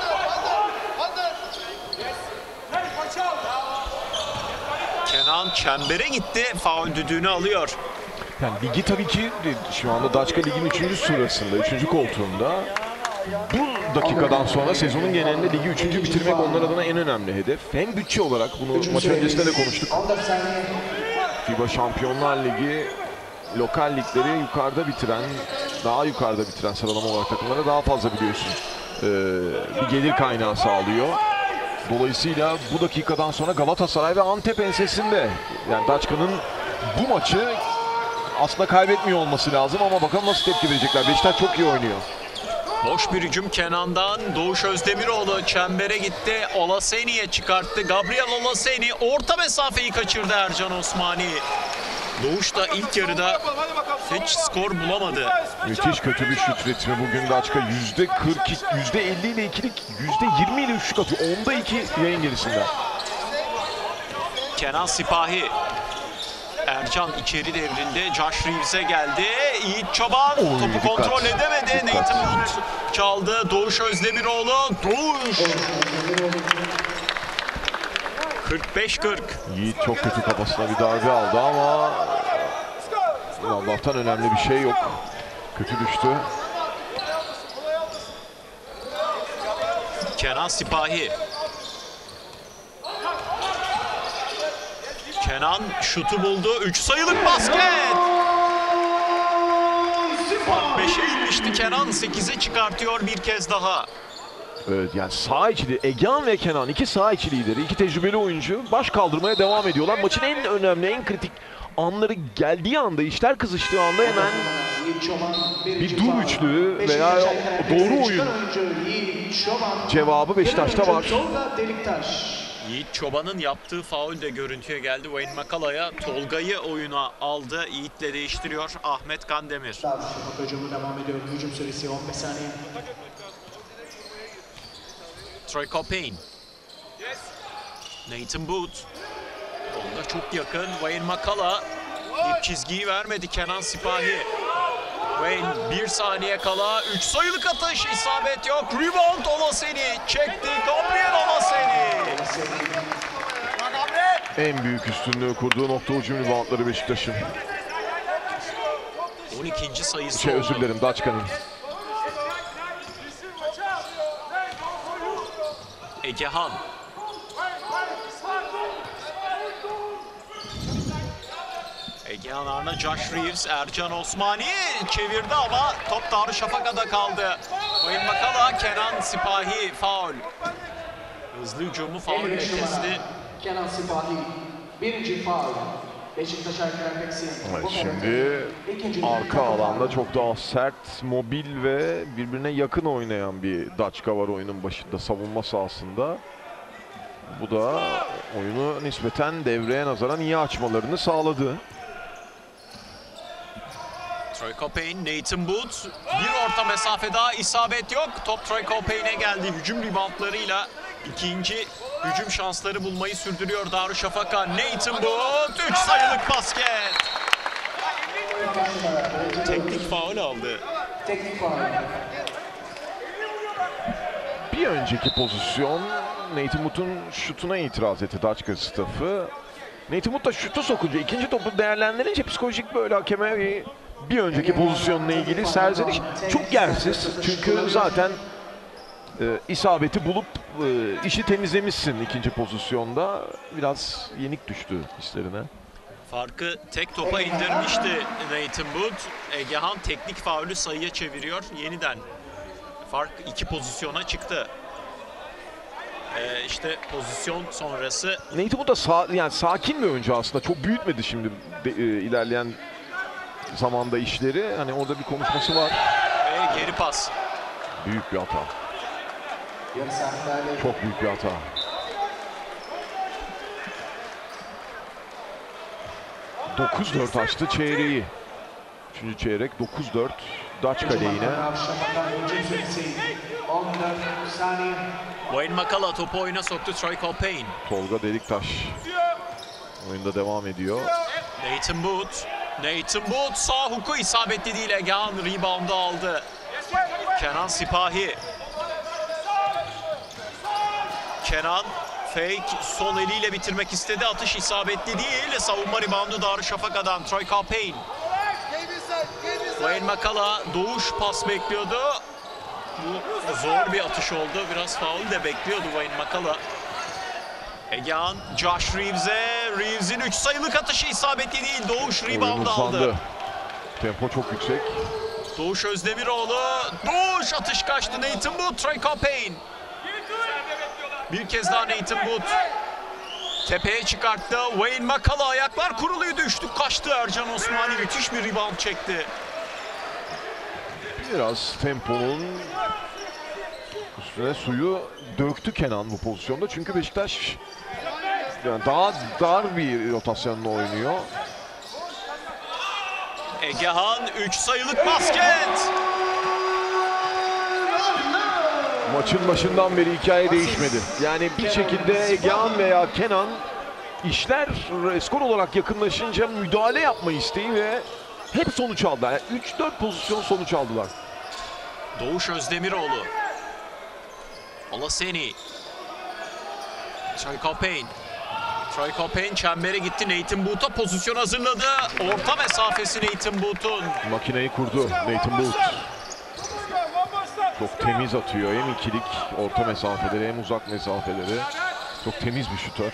Kenan çembere gitti. Faul düdüğünü alıyor. Yani ligi tabii ki şu anda Daçka ligin 3. sırasında, 3. koltuğunda. Bu dakikadan sonra sezonun genelinde ligi 3. bitirmek onlar adına en önemli hedef. Hem bütçe olarak, bunu maç öncesinde de konuştuk. FIBA Şampiyonlar Ligi lokal ligleri yukarıda bitiren, daha yukarıda bitiren sıralama olarak takımlara daha fazla biliyorsun bir gelir kaynağı sağlıyor. Dolayısıyla bu dakikadan sonra Galatasaray ve Antep ensesinde. Yani Daçka'nın bu maçı aslında kaybetmiyor olması lazım ama bakalım nasıl tepki verecekler. Beşiktaş çok iyi oynuyor. Boş bir hücum Kenan'dan. Doğuş Özdemiroğlu çembere gitti. Olaseni'ye çıkarttı. Gabriel Olaseni orta mesafeyi kaçırdı Ercan Osmani. Doğuş da ilk yarıda hiç skor bulamadı. Müthiş kötü bir şut ritmi bugün Daçka. %42, %50 ile ikilik, %20 ile üçlük atıyor. Onda 2 yayın gerisinden. Kenan Sipahi. Ercan içeri devrinde. Josh Reeves'e geldi. Yiğit Çoban topu dikkat. kontrol edemedi. Dikkat. Nathan Wood çaldı. Doğuş Özdemiroğlu. Doğuş. 45-40. Yiğit çok kötü kafasına bir darbe aldı ama Allah'tan önemli bir şey yok. Kötü düştü. Kenan Sipahi. Kenan şutu buldu. 3 sayılık basket. 5'e inmişti Kenan. 8'e çıkartıyor bir kez daha. Evet, yani sağ içili Egehan ve Kenan, iki sağ içi lideri, iki tecrübeli oyuncu baş kaldırmaya devam ediyorlar. Maçın en önemli, en kritik anları geldiği anda, işler kızıştığı anda hemen bir dur üçlü veya doğru oyun cevabı Beşiktaş'ta var. Yiğit Çoban'ın yaptığı faul de görüntüye geldi. Wayne Makala'ya Tolga'yı oyuna aldı. Yiğit'le değiştiriyor Ahmet Kandemir. Hücumu devam ediyor. Hücum süresi 15 saniye. Troy Caupain. Nathan Wood. Onda çok yakın. Wayne Makala. Dip çizgiyi vermedi Kenan Sipahi. Wayne 1 saniye kala 3 sayılık atış, isabet yok. Rebound Olaseni çekti. Gabriel Olaseni. En büyük üstünlüğü kurduğu nokta hücum reboundları Beşiktaş'ın. 12. sayısı oldu. Özür dilerim, Daçka'nın. Egehan. Egehan Arna, Josh Reeves, Ercan Osmani çevirdi ama top Darüşşafaka'da kaldı. Wayne Makala, Kenan Sipahi faul. Hızlı hücumu faulle kesti. Kenan Sipahi. Birinci faul. Beşiktaş Erkeksi. Evet, şimdi arka alanda çok daha sert, mobil ve birbirine yakın oynayan bir Daçka var oyunun başında, savunma sahasında. Bu da oyunu nispeten devreye nazaran iyi açmalarını sağladı. Troy Caupain, Nathan Wood. Bir orta mesafe daha, isabet yok. Top Troy Caupain'e geldi. Hücum reboundlarıyla ikinci hücum şansları bulmayı sürdürüyor Darüşşafaka. Nathan Wood 3 sayılık basket. Teknik faul aldı. Teknik faul. Bir önceki pozisyon Nathan Wood'un şutuna itiraz etti Daçka staffı. Nathan Wood da şutu sokunca, ikinci topu değerlendirince psikolojik böyle hakeme bir önceki pozisyonla ilgili serzeniş çok yersiz. Çünkü zaten isabeti bulup işi temizlemişsin ikinci pozisyonda. Biraz yenik düştü hislerine. Farkı tek topa indirmişti Nathan Wood. Egehan teknik faulü sayıya çeviriyor. Yeniden fark 2 pozisyona çıktı. İşte pozisyon sonrası. Nathan Wood da yani sakin bir oyuncu aslında. Çok büyütmedi şimdi ilerleyen zamanda işleri. Hani orada bir konuşması var. Ve geri pas. Büyük bir hata. Çok büyük bir hata. ...9-4 açtı çeyreği. Üçüncü çeyrek 9-4. Daçka lehine. Wayne Makala topu oyuna soktu Troy Caupain. Tolga Deliktaş oyunda devam ediyor. Nathan Wood. Nathan Wood sağ huku isabetli değil. Egehan reboundu aldı. Kenan Sipahi. Kenan fake sol eliyle bitirmek istedi. Atış isabetli değil. Savunma reboundu Darüşşafaka'dan. Troy Caupain. Wayne Makala doğuş pas bekliyordu. Bu zor bir atış oldu. Biraz faul de bekliyordu Wayne Makala. Egehan Josh Reeves'e. Reeves'in 3 sayılık atışı isabetli değil. Doğuş rebound aldı. Tempo çok yüksek. Doğuş Özdemiroğlu. Doğuş atış kaçtı. Nathan Wood, Troy Caupain. Bir kez daha Nathan Wood. Tepeye çıkarttı. Wayne Makala ayaklar kuruluyu düştü. Kaçtı Ercan Osmani. Müthiş bir rebound çekti. Biraz temponun üstüne suyu döktü Kenan bu pozisyonda. Çünkü Beşiktaş yani daha dar bir rotasyonla oynuyor. Egehan 3 sayılık basket. Maçın başından beri hikaye değişmedi. Yani bir şekilde Egehan veya Kenan işler skor olarak yakınlaşınca müdahale yapma isteği ve hep sonuç aldılar. Yani 3-4 pozisyon sonuç aldılar. Doğuş Özdemiroğlu. Olaseni. Troy Caupain. Troy Caupain çembere gitti. Nathan Booth'a pozisyon hazırladı. Orta mesafesi Nathan Booth'un. Makineyi kurdu Nathan Booth. Çok temiz atıyor. Hem ikilik orta mesafeleri hem uzak mesafeleri. Çok temiz bir şutör.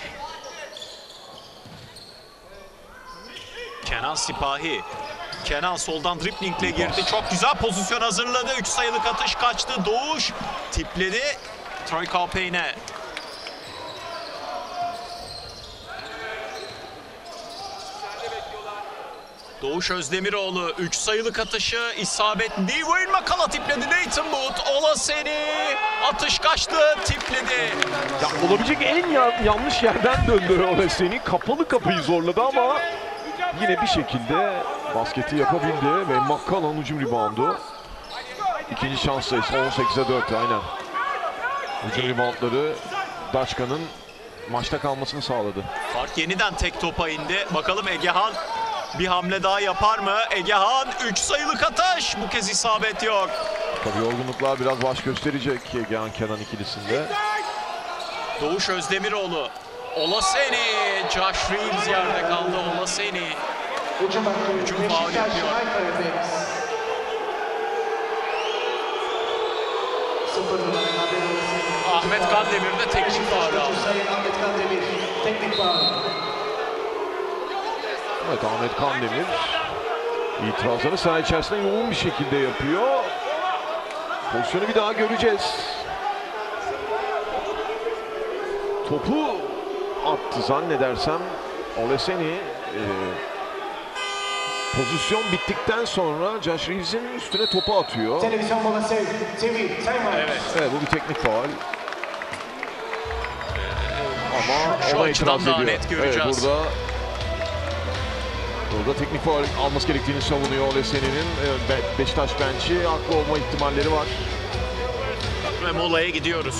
Kenan Sipahi. Kenan soldan driplingle girdi. Çok güzel pozisyon hazırladı. 3 sayılık atış kaçtı. Doğuş tipledi. Troy Caupain'e. Doğuş Özdemiroğlu 3 sayılık atışı isabet. Dwayne McCullough tipledi. Nathan Booth. Olaseni atış kaçtı. Tipledi. Ya, olabilecek en yanlış yerden döndü Olaseni. Kapalı kapıyı zorladı ama yine bir şekilde basketi yapabildi ve McCullough'un hücum reboundu. İkinci şans sayısı 18'e 4 aynen. Hücum reboundları Daçka'nın maçta kalmasını sağladı. Fark yeniden tek topa indi. Bakalım Egehan bir hamle daha yapar mı? Egehan 3 sayılık atış. Bu kez isabet yok. Tabii yorgunluklar biraz baş gösterecek Egehan Kenan ikilisinde. Doğuş Özdemiroğlu. Olaseni. Josh Reeves yerde kaldı. Olaseni. Hücum faul yapıyor. Ahmet Kandemir de teknik faul aldı. Evet, Ahmet Kandemir itirazları saha içerisinde yoğun bir şekilde yapıyor. Pozisyonu bir daha göreceğiz. Topu attı zannedersem Olaseni. Pozisyon bittikten sonra Josh Reeves'in üstüne topu atıyor. Televizyon molası. Evet. Evet, bu bir teknik faul. Ama Şu ona açıdan itiraz daha ediyor. net göreceğiz. Evet, burada teknik faul alması gerektiğini savunuyor Olaseni'nin. Beşiktaş benchi haklı olma ihtimalleri var. Ve molaya gidiyoruz.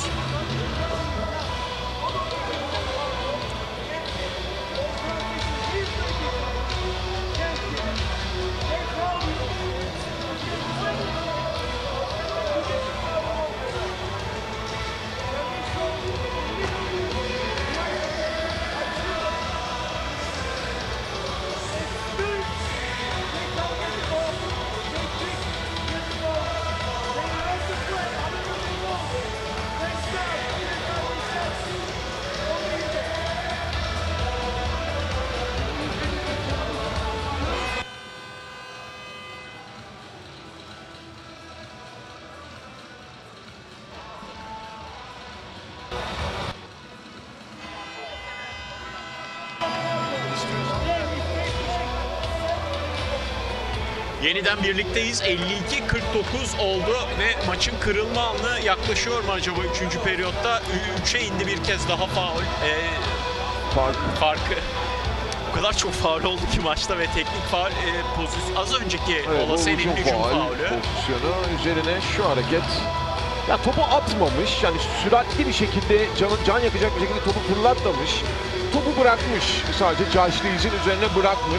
Yeniden birlikteyiz. 52-49 oldu ve maçın kırılma anı yaklaşıyor mu acaba 3. periyotta? 3'e indi bir kez daha faul. Farkı. O kadar çok faul oldu ki maçta ve teknik faul pozisyon. Az önceki Olaseni'nin hücum faulü. Pozisyonu üzerine şu hareket. Ya topu atmamış. Yani süratli bir şekilde can yakacak bir şekilde topu fırlatmamış. Topu bırakmış. Sadece Josh Reeves'in üzerine bırakmış.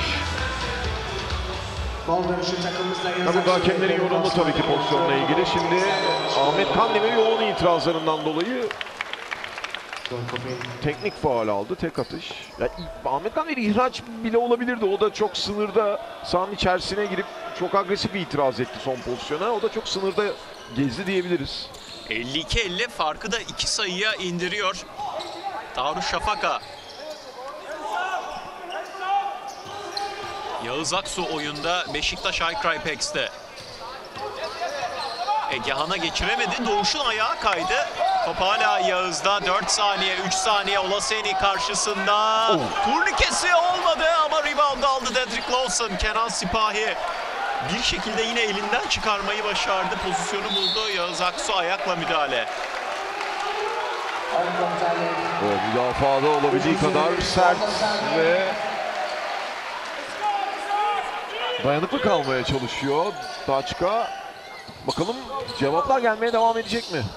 Burada hakemlerin yorumu tabii ki pozisyonla ilgili. Şimdi Ahmet Kandemir yoğun itirazlarından dolayı teknik faul aldı, tek atış. Ya, Ahmet Kandemir ihraç bile olabilirdi. O da çok sınırda sahanın içerisine girip çok agresif bir itiraz etti son pozisyona. O da çok sınırda gezdi diyebiliriz. 52-50 farkı da 2 sayıya indiriyor. Darüşşafaka. Yağız Aksu oyunda, Beşiktaş iCrypex'te. Egehan'a geçiremedi. Doğuş'un ayağı kaydı. Top hala Yağız'da. 4 saniye, 3 saniye Olaseni karşısında. Turnikesi olmadı ama rebound aldı Dedrick Lawson. Kenan Sipahi bir şekilde yine elinden çıkarmayı başardı. Pozisyonu buldu. Yağız Aksu ayakla müdahale. Müdafada olabildiği kadar sert ve dayanıklı kalmaya çalışıyor Daçka. Bakalım cevaplar gelmeye devam edecek mi?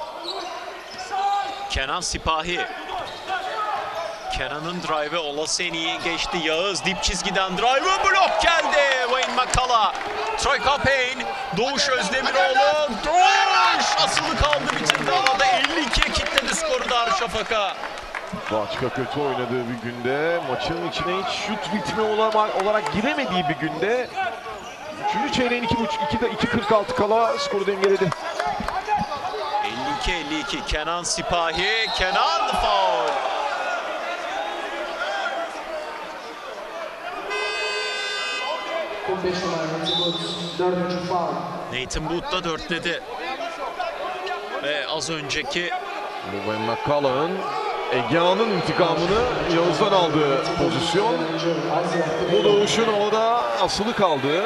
Kenan Sipahi. Kenan'ın drive'ı Olaseni'yi geçti. Yağız dip çizgiden drive'ı blok geldi. Wayne McCullough. Troy Caupain. Doğuş Özdemiroğlu. Doğuş asılı kaldı bitirdi havada. 52'ye kilitledi skoru Darüşşafaka. Daçka kötü oynadığı bir günde, maçın içine hiç şut ritmi olarak giremediği bir günde 3. çeyreğin 2.46 kala skoru dengeledi. 52-52 Kenan Sipahi. Kenan faul. Dördüncü faul. Nathan Booth da dörtledi. Ve az önceki Wayne McCullough'ın Egehan'ın intikamını Yağız'dan aldığı pozisyon. Bu Doğuş'un orada asılı kaldığı.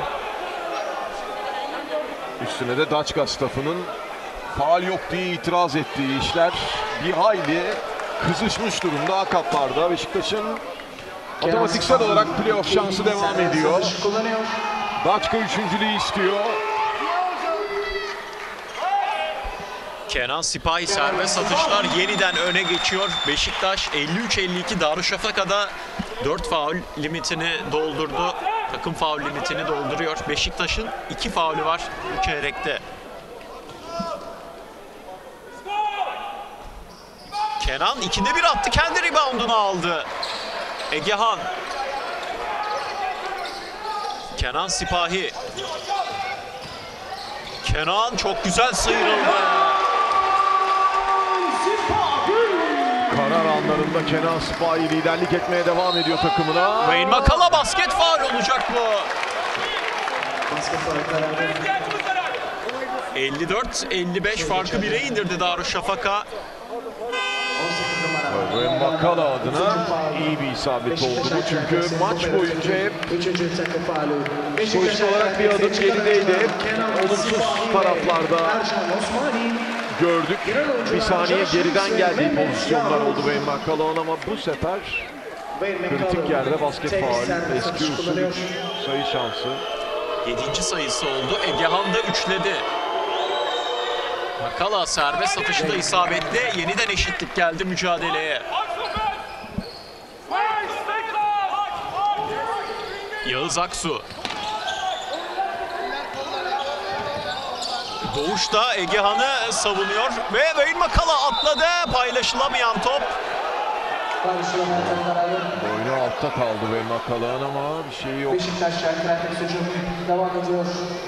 Üstüne de Daçka staffının faal yok diye itiraz ettiği işler bir hayli kızışmış durumda akaplarda. Beşiktaş'ın otomatiksel olarak playoff şansı devam ediyor. Daçka üçüncülüğü istiyor. Kenan Sipahi serbest atışlar yeniden öne geçiyor. Beşiktaş 53-52 Darüşşafaka'da 4 faul limitini doldurdu. Takım faul limitini dolduruyor. Beşiktaş'ın 2 faulü var bu çeyrekte. Kenan 2'de 1 attı. Kendi reboundunu aldı. Egehan. Kenan Sipahi. Kenan çok güzel sıyrıldı. Karar anlarında Kenan Sipahi liderlik etmeye devam ediyor takımına. Wayne McCullough basket faul olacak bu. 54-55 farkı 1'e indirdi Darüşşafaka. Wayne McCullough adına iyi bir isabet oldu bu çünkü maç boyunca hep sonuç olarak bir adım gerideydi. Hep olumsuz taraflarda gördük. Bir saniye geriden geldiği pozisyonlar oldu Wayne McCullough'un ama bu sefer kritik yerde basket faul, eski usul 3 sayı şansı. 7. sayısı oldu. Egehan da üçledi. McCullough serbest atışta isabetli. Yeniden eşitlik geldi mücadeleye. Yağız Aksu. Doğuş da Egehan'ı savunuyor ve Wayne McCullough atladı. Paylaşılamayan top. Oyunu altta kaldı Wayne McCullough'un ama bir şey yok. Beşiktaş Şarkılar hücumu devam ediyor.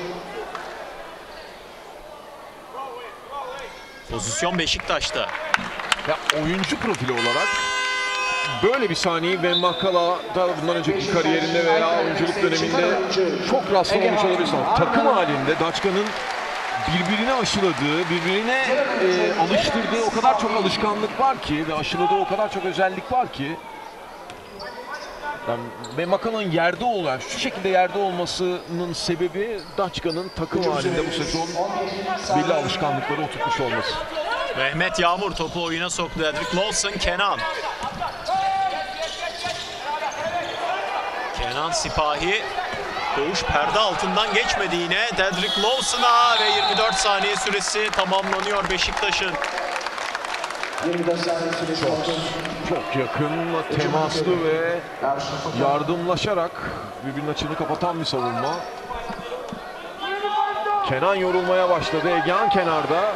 Pozisyon Beşiktaş'ta. Ya oyuncu profili olarak böyle bir saniyeyi Ben McCullough'da bundan önceki kariyerinde veya oyunculuk döneminde çok rastlamamış olabilirsin. Takım halinde Daçka'nın birbirine aşıladığı, birbirine alıştırdığı o kadar çok alışkanlık var ki ve aşıladığı o kadar çok özellik var ki yani Ben McCullough'un yerde olan, şu şekilde yerde olmasının sebebi Daçka'nın takım halinde bu sezon belli alışkanlıkları oturtmuş olması. Mehmet Yağmur topu oyuna soktu. Dedrick Lawson, Kenan. Kenan Sipahi. Doğuş perde altından geçmedi yine. Dedrick Lawson'a ve 24 saniye süresi tamamlanıyor Beşiktaş'ın. 24 saniye süresi oldu. Çok yakın, temaslı ve yardımlaşarak birbirinin açığını kapatan bir savunma. Kenan yorulmaya başladı. Egehan kenarda.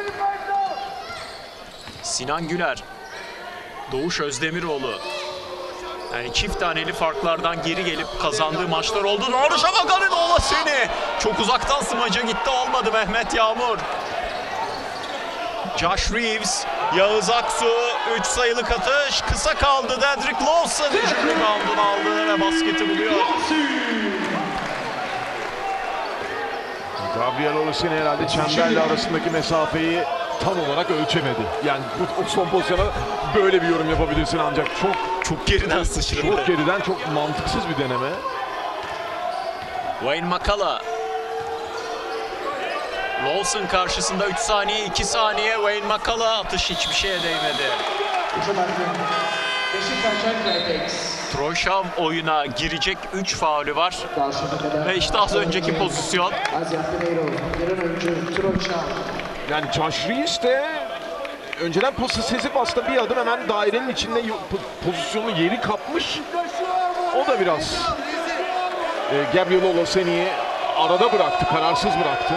Sinan Güler. Doğuş Özdemiroğlu. Yani çift taneli farklardan geri gelip kazandığı maçlar oldu. Darüşşafaka'nın Olaseni. Çok uzaktan smaca gitti, olmadı Mehmet Yağmur. Josh Reeves, Yağız Aksu, 3 sayılık atış. Kısa kaldı. Dedrick Lawson hücum reboundunu aldı ve basketi buluyor. Gabriel Olaseni herhalde çemberle arasındaki mesafeyi tam olarak ölçemedi. Yani o son pozisyona böyle bir yorum yapabilirsin ancak Çok geriden sıçradı. çok geriden, çok mantıksız bir deneme. Wayne McCullough. Lawson karşısında 3 saniye, 2 saniye. Wayne McCullough atış hiçbir şeye değmedi. Hücum hakkı Beşiktaş Akraypex. Troşav oyuna girecek, 3 faulü var. Ve işte az önceki pozisyon. Azia Pinheiro, gelen oyuncu Troşav. Yani Josh Reis de önceden postu sezip aslında bir adım hemen dairenin içinde pozisyonu yeri kapmış. O da biraz Gabriel Olaseni'yi arada bıraktı, kararsız bıraktı.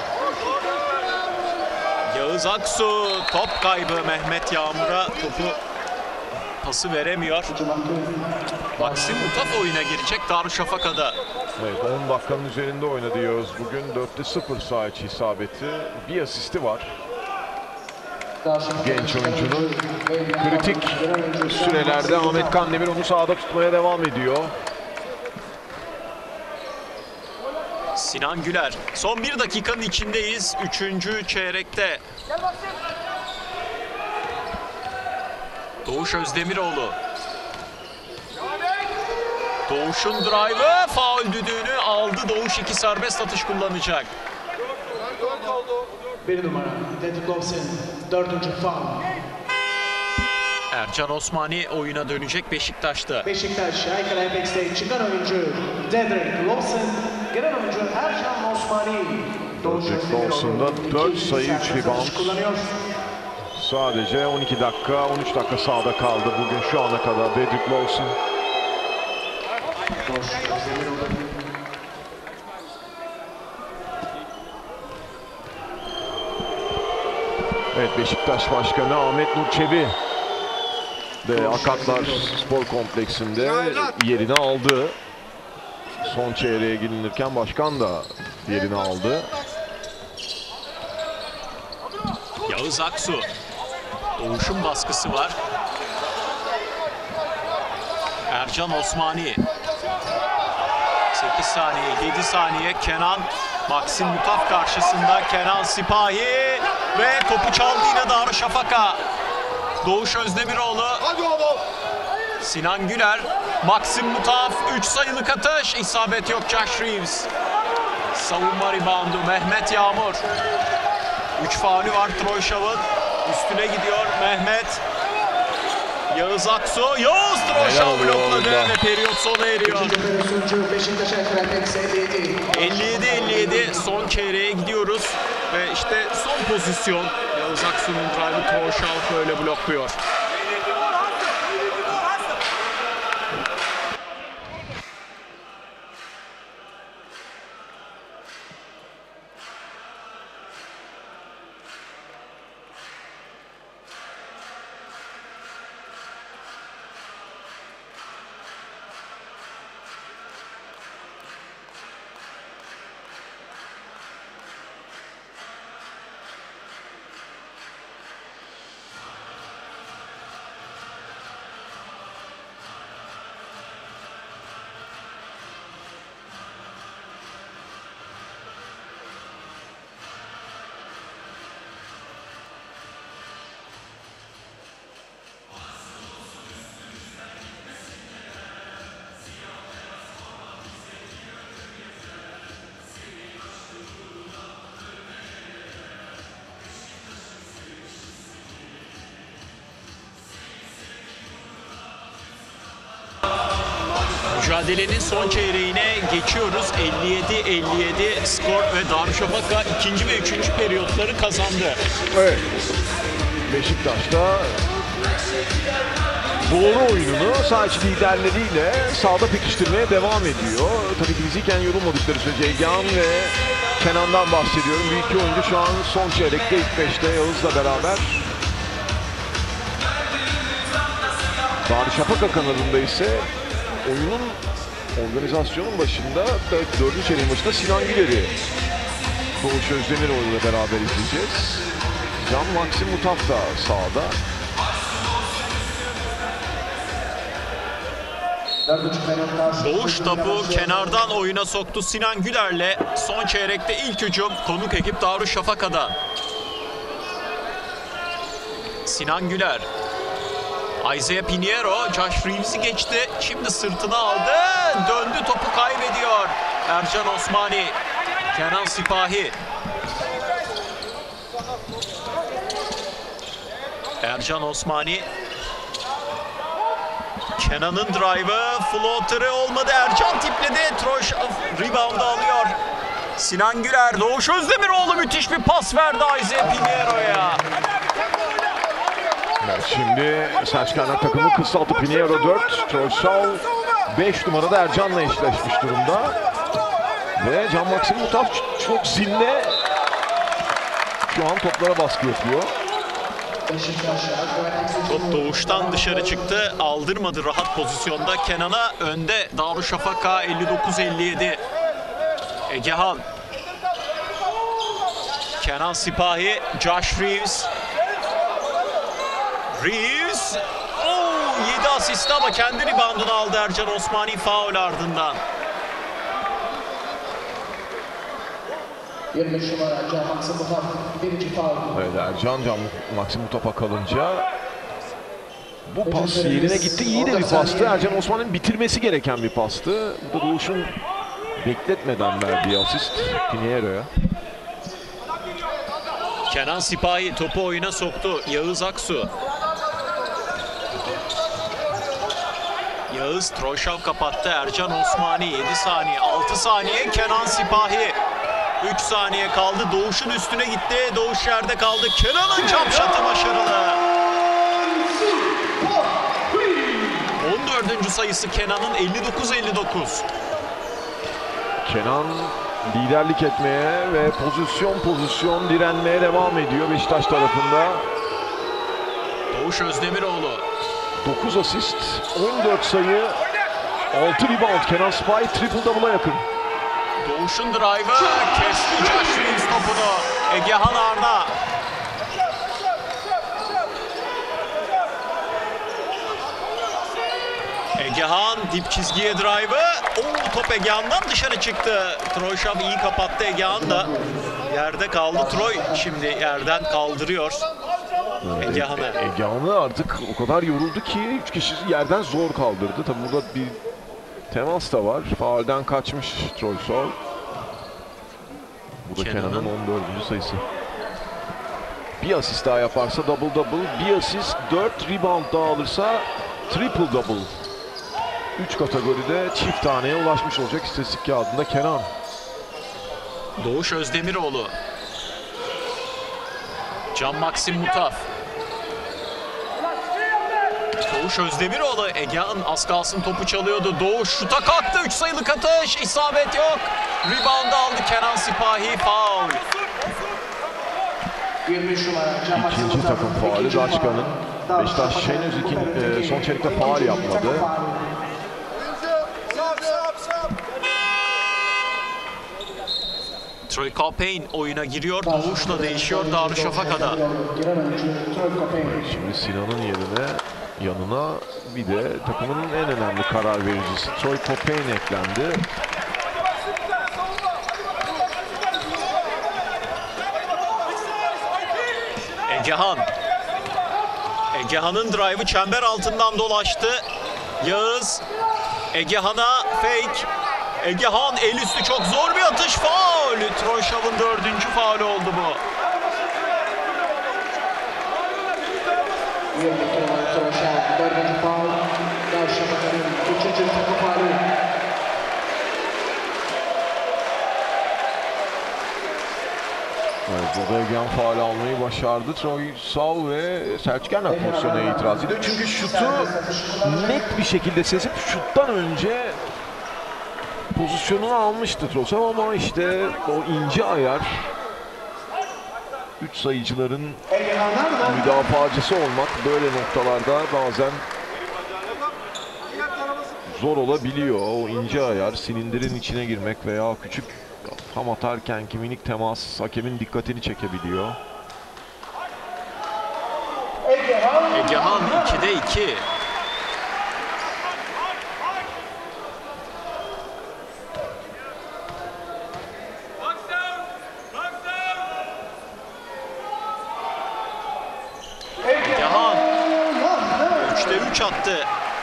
Yağız Aksu top kaybı, Mehmet Yağmur'a topu pası veremiyor. Maxim Mutaf oyuna girecek Darüşşafaka'da. Evet, 10 dakikanın üzerinde oynadı Yağız bugün. 4'te 0 saha içi isabeti. Bir asisti var. Genç oyuncunun kritik sürelerde Ahmet Kandemir onu sahada tutmaya devam ediyor. Sinan Güler. Son 1 dakikanın içindeyiz. 3. çeyrekte. Doğuş Özdemiroğlu. Doğuş'un drive'ı, faul düdüğünü aldı. Doğuş 2 serbest atış kullanacak. 1 numara Dedik Lovsen, 4. faul. Ercan Osmani oyuna dönecek Beşiktaş'ta. Beşiktaş Akraypex'te çıkan oyuncu Dedrick Lovsen, gelen oyuncu Ercan Osmani. Dedrick Lawson'da 4 sayı, 3 rebound. Kullanıyor. Sadece 12 dakika, 13 dakika sahada kaldı bugün şu ana kadar Dedrick Lawson. Evet, Beşiktaş Başkanı Ahmet Nur Çebi de Akatlar Spor Kompleksinde yerini aldı. Son çeyreğe gelinirken başkan da yerini aldı. Yağız Aksu. Doğuş'un baskısı var. Ercan Osmani. 8 saniye, 7 saniye. Kenan, Maxim Mutaf karşısında. Kenan Sipahi ve topu çaldı yine Darüşşafaka. Doğuş Özdemiroğlu. Sinan Güler, Maxim Mutaf, 3 sayılık atış. İsabet yok Josh Reeves. Savunma reboundu Mehmet Yağmur. 3 faulü var Troşav'ın. Üstüne gidiyor Mehmet. Yağız Aksu. Yağız Troşav blokladı ve periyot sona eriyor. 57-57 son çeyreğe gidiyoruz. Ve işte son pozisyon. Yağız Aksu'nun drive'ı Troşav böyle blokluyor. Mücadelenin son çeyreğine geçiyoruz. 57-57 skor ve Darüşşafaka ikinci ve üçüncü periyotları kazandı. Evet. Beşiktaş'ta doğru oyununu saha içi liderleriyle sahada pekiştirmeye devam ediyor. Tabii ki fiziken yorulmadıkları sürece Egehan ve Kenan'dan bahsediyorum. Bu iki oyuncu şu an son çeyrekte ilk 5'te Yağız'la beraber. Darüşşafaka kanadında ise oyunun organizasyonun başında, 4. çeyreğin başında Sinan Güler'i Doğuş Özdemiroğlu ile beraber izleyeceğiz. Can Maxim Mutaf da sahada. Doğuş topu kenardan oyuna soktu Sinan Güler'le. Son çeyrekte ilk hücum konuk ekip Darüşşafaka'da. Sinan Güler. Isaiah Pinheiro, Josh Reeves'i geçti. Şimdi sırtına aldı. Döndü, topu kaybediyor. Ercan Osmani. Kenan Sipahi. Ercan Osmani. Kenan'ın drive'ı, floater'ı olmadı. Ercan tipledi. Troş rebound'ı alıyor. Sinan Güler, Doğuş Özdemiroğlu müthiş bir pas verdi Isaiah Pinheiro'ya. Evet, şimdi Selçuk Kaynak takımı kısaltı. Pinheiro 4, Troysal 5 numarada Ercan'la eşleşmiş durumda. Ve Can Maxim Mutaf çok zinde şu an toplara baskı yapıyor. Top Doğuş'tan dışarı çıktı. Aldırmadı rahat pozisyonda. Kenan'a önde Darüşşafaka 59-57. Egehan. Kenan Sipahi, Josh Reeves. Reeves. 7 asist ama kendi reboundunu aldı Ercan Osmani faul ardından. 25 numara Can Maxim Mutaf birinci faul. Evet, Ercan Can Maxim Mutaf'a kalınca bu pas yerine gitti. İyi de bir pastı. Ercan Osman'ın bitirmesi gereken bir pastı. Bu da Doğuş'un bekletmeden verdiği asist Pinheiro'ya. Kenan Sipahi topu oyuna soktu. Yağız Aksu. Yağız Troşav kapattı. Ercan Osmani 7 saniye, 6 saniye. Kenan Sipahi 3 saniye kaldı. Doğuş'un üstüne gitti. Doğuş yerde kaldı. Kenan'ın jump shot'ı başarılı. 14. sayısı Kenan'ın 59-59. Kenan liderlik etmeye ve pozisyon direnmeye devam ediyor Beşiktaş tarafında. Doğuş Özdemiroğlu. 9 asist, 14 sayı, 6 rebound. Kenan Sipahi triple double'a yakın. Doğuş'un drive'ı kesti Josh Reeves topunu. Egehan Arda. Egehan dip çizgiye drive'ı. Top Egehan'dan dışarı çıktı. Troyşav iyi kapattı. Egehan da yerde kaldı. Troy şimdi yerden kaldırıyor Egehan'ı. Egehan'ı artık o kadar yoruldu ki 3 kişi yerden zor kaldırdı. Tabi burada bir temas da var. Faulden kaçmış Troysal. Bu da Kenan'ın 14. sayısı. Bir asist daha yaparsa double double. Bir asist, 4 rebound daha alırsa triple double. 3 kategoride çift taneye ulaşmış olacak istatistik kağıdında Kenan. Doğuş Özdemiroğlu. Can Maxim Mutaf. Doğuş Özdemiroğlu. Egehan az kalsın topu çalıyordu. Doğuş şuta kalktı. 3 sayılık atış. İsabet yok. Rebound aldı Kenan Sipahi. Faul. 23 numara Can Maxim İkinci Mutaf takım faali Daçka'nın. Beşiktaş Şenöz'ün son çeyrekte faul yapmadı. Troy Copain oyuna giriyor. Doğuş'la değişiyor Darüşşafaka'da. Şimdi Sinan'ın yanına bir de takımın en önemli karar vericisi Troy Copain eklendi. Egehan. Egehan'ın drive'ı çember altından dolaştı. Yağız. Egehan'a fake. Egehan el üstü çok zor bir atış. Faul. Troyşav'ın 4. faulü oldu bu. Evet, burada Egehan faul almayı başardı. Troysal ve Selçuk Kaynak pozisyona itiraz ediyor. Çünkü şutu net bir şekilde sezip şuttan önce pozisyonunu almıştı Troysal ama işte o ince ayar 3 sayıcıların müdafacısı olmak böyle noktalarda bazen zor olabiliyor. O ince ayar, silindirin içine girmek veya küçük tam atarken minik temas hakemin dikkatini çekebiliyor. Egehan 2'de 2. Egehan 3'te 3 attı.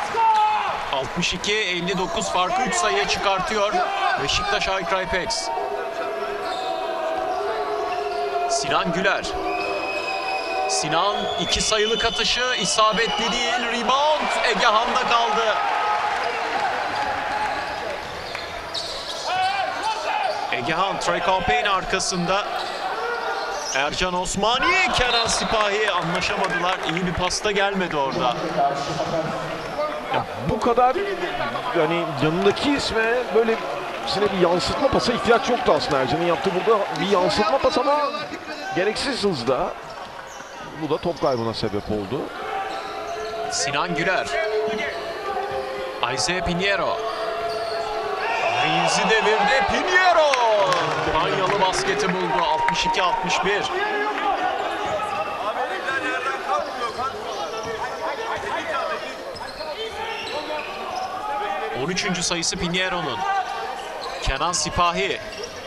62-59 farkı 3 sayıya çıkartıyor Beşiktaş iCrypex. Sinan Güler. Sinan 2 sayılık atışı isabetli değil. Rebound Egehan'da kaldı. Egehan, Trey Campaign arkasında. Ercan Osmani, Kenan Sipahi anlaşamadılar. İyi bir pasta gelmedi orada. Ya bu kadar yani yanındaki isme böyle bir yansıtma pasa ihtiyaç yoktu aslında. Ercan'ın yaptığı burada bir yansıtma pas ama gereksiz hızda. Bu da top kaybına sebep oldu. Sinan Güler. Isaiah Pinheiro. Reeves'i devirdi. Pinheiro. Panyalı basketi buldu. 62-61. ...13. sayısı Pinheiro'nun. Kenan Sipahi.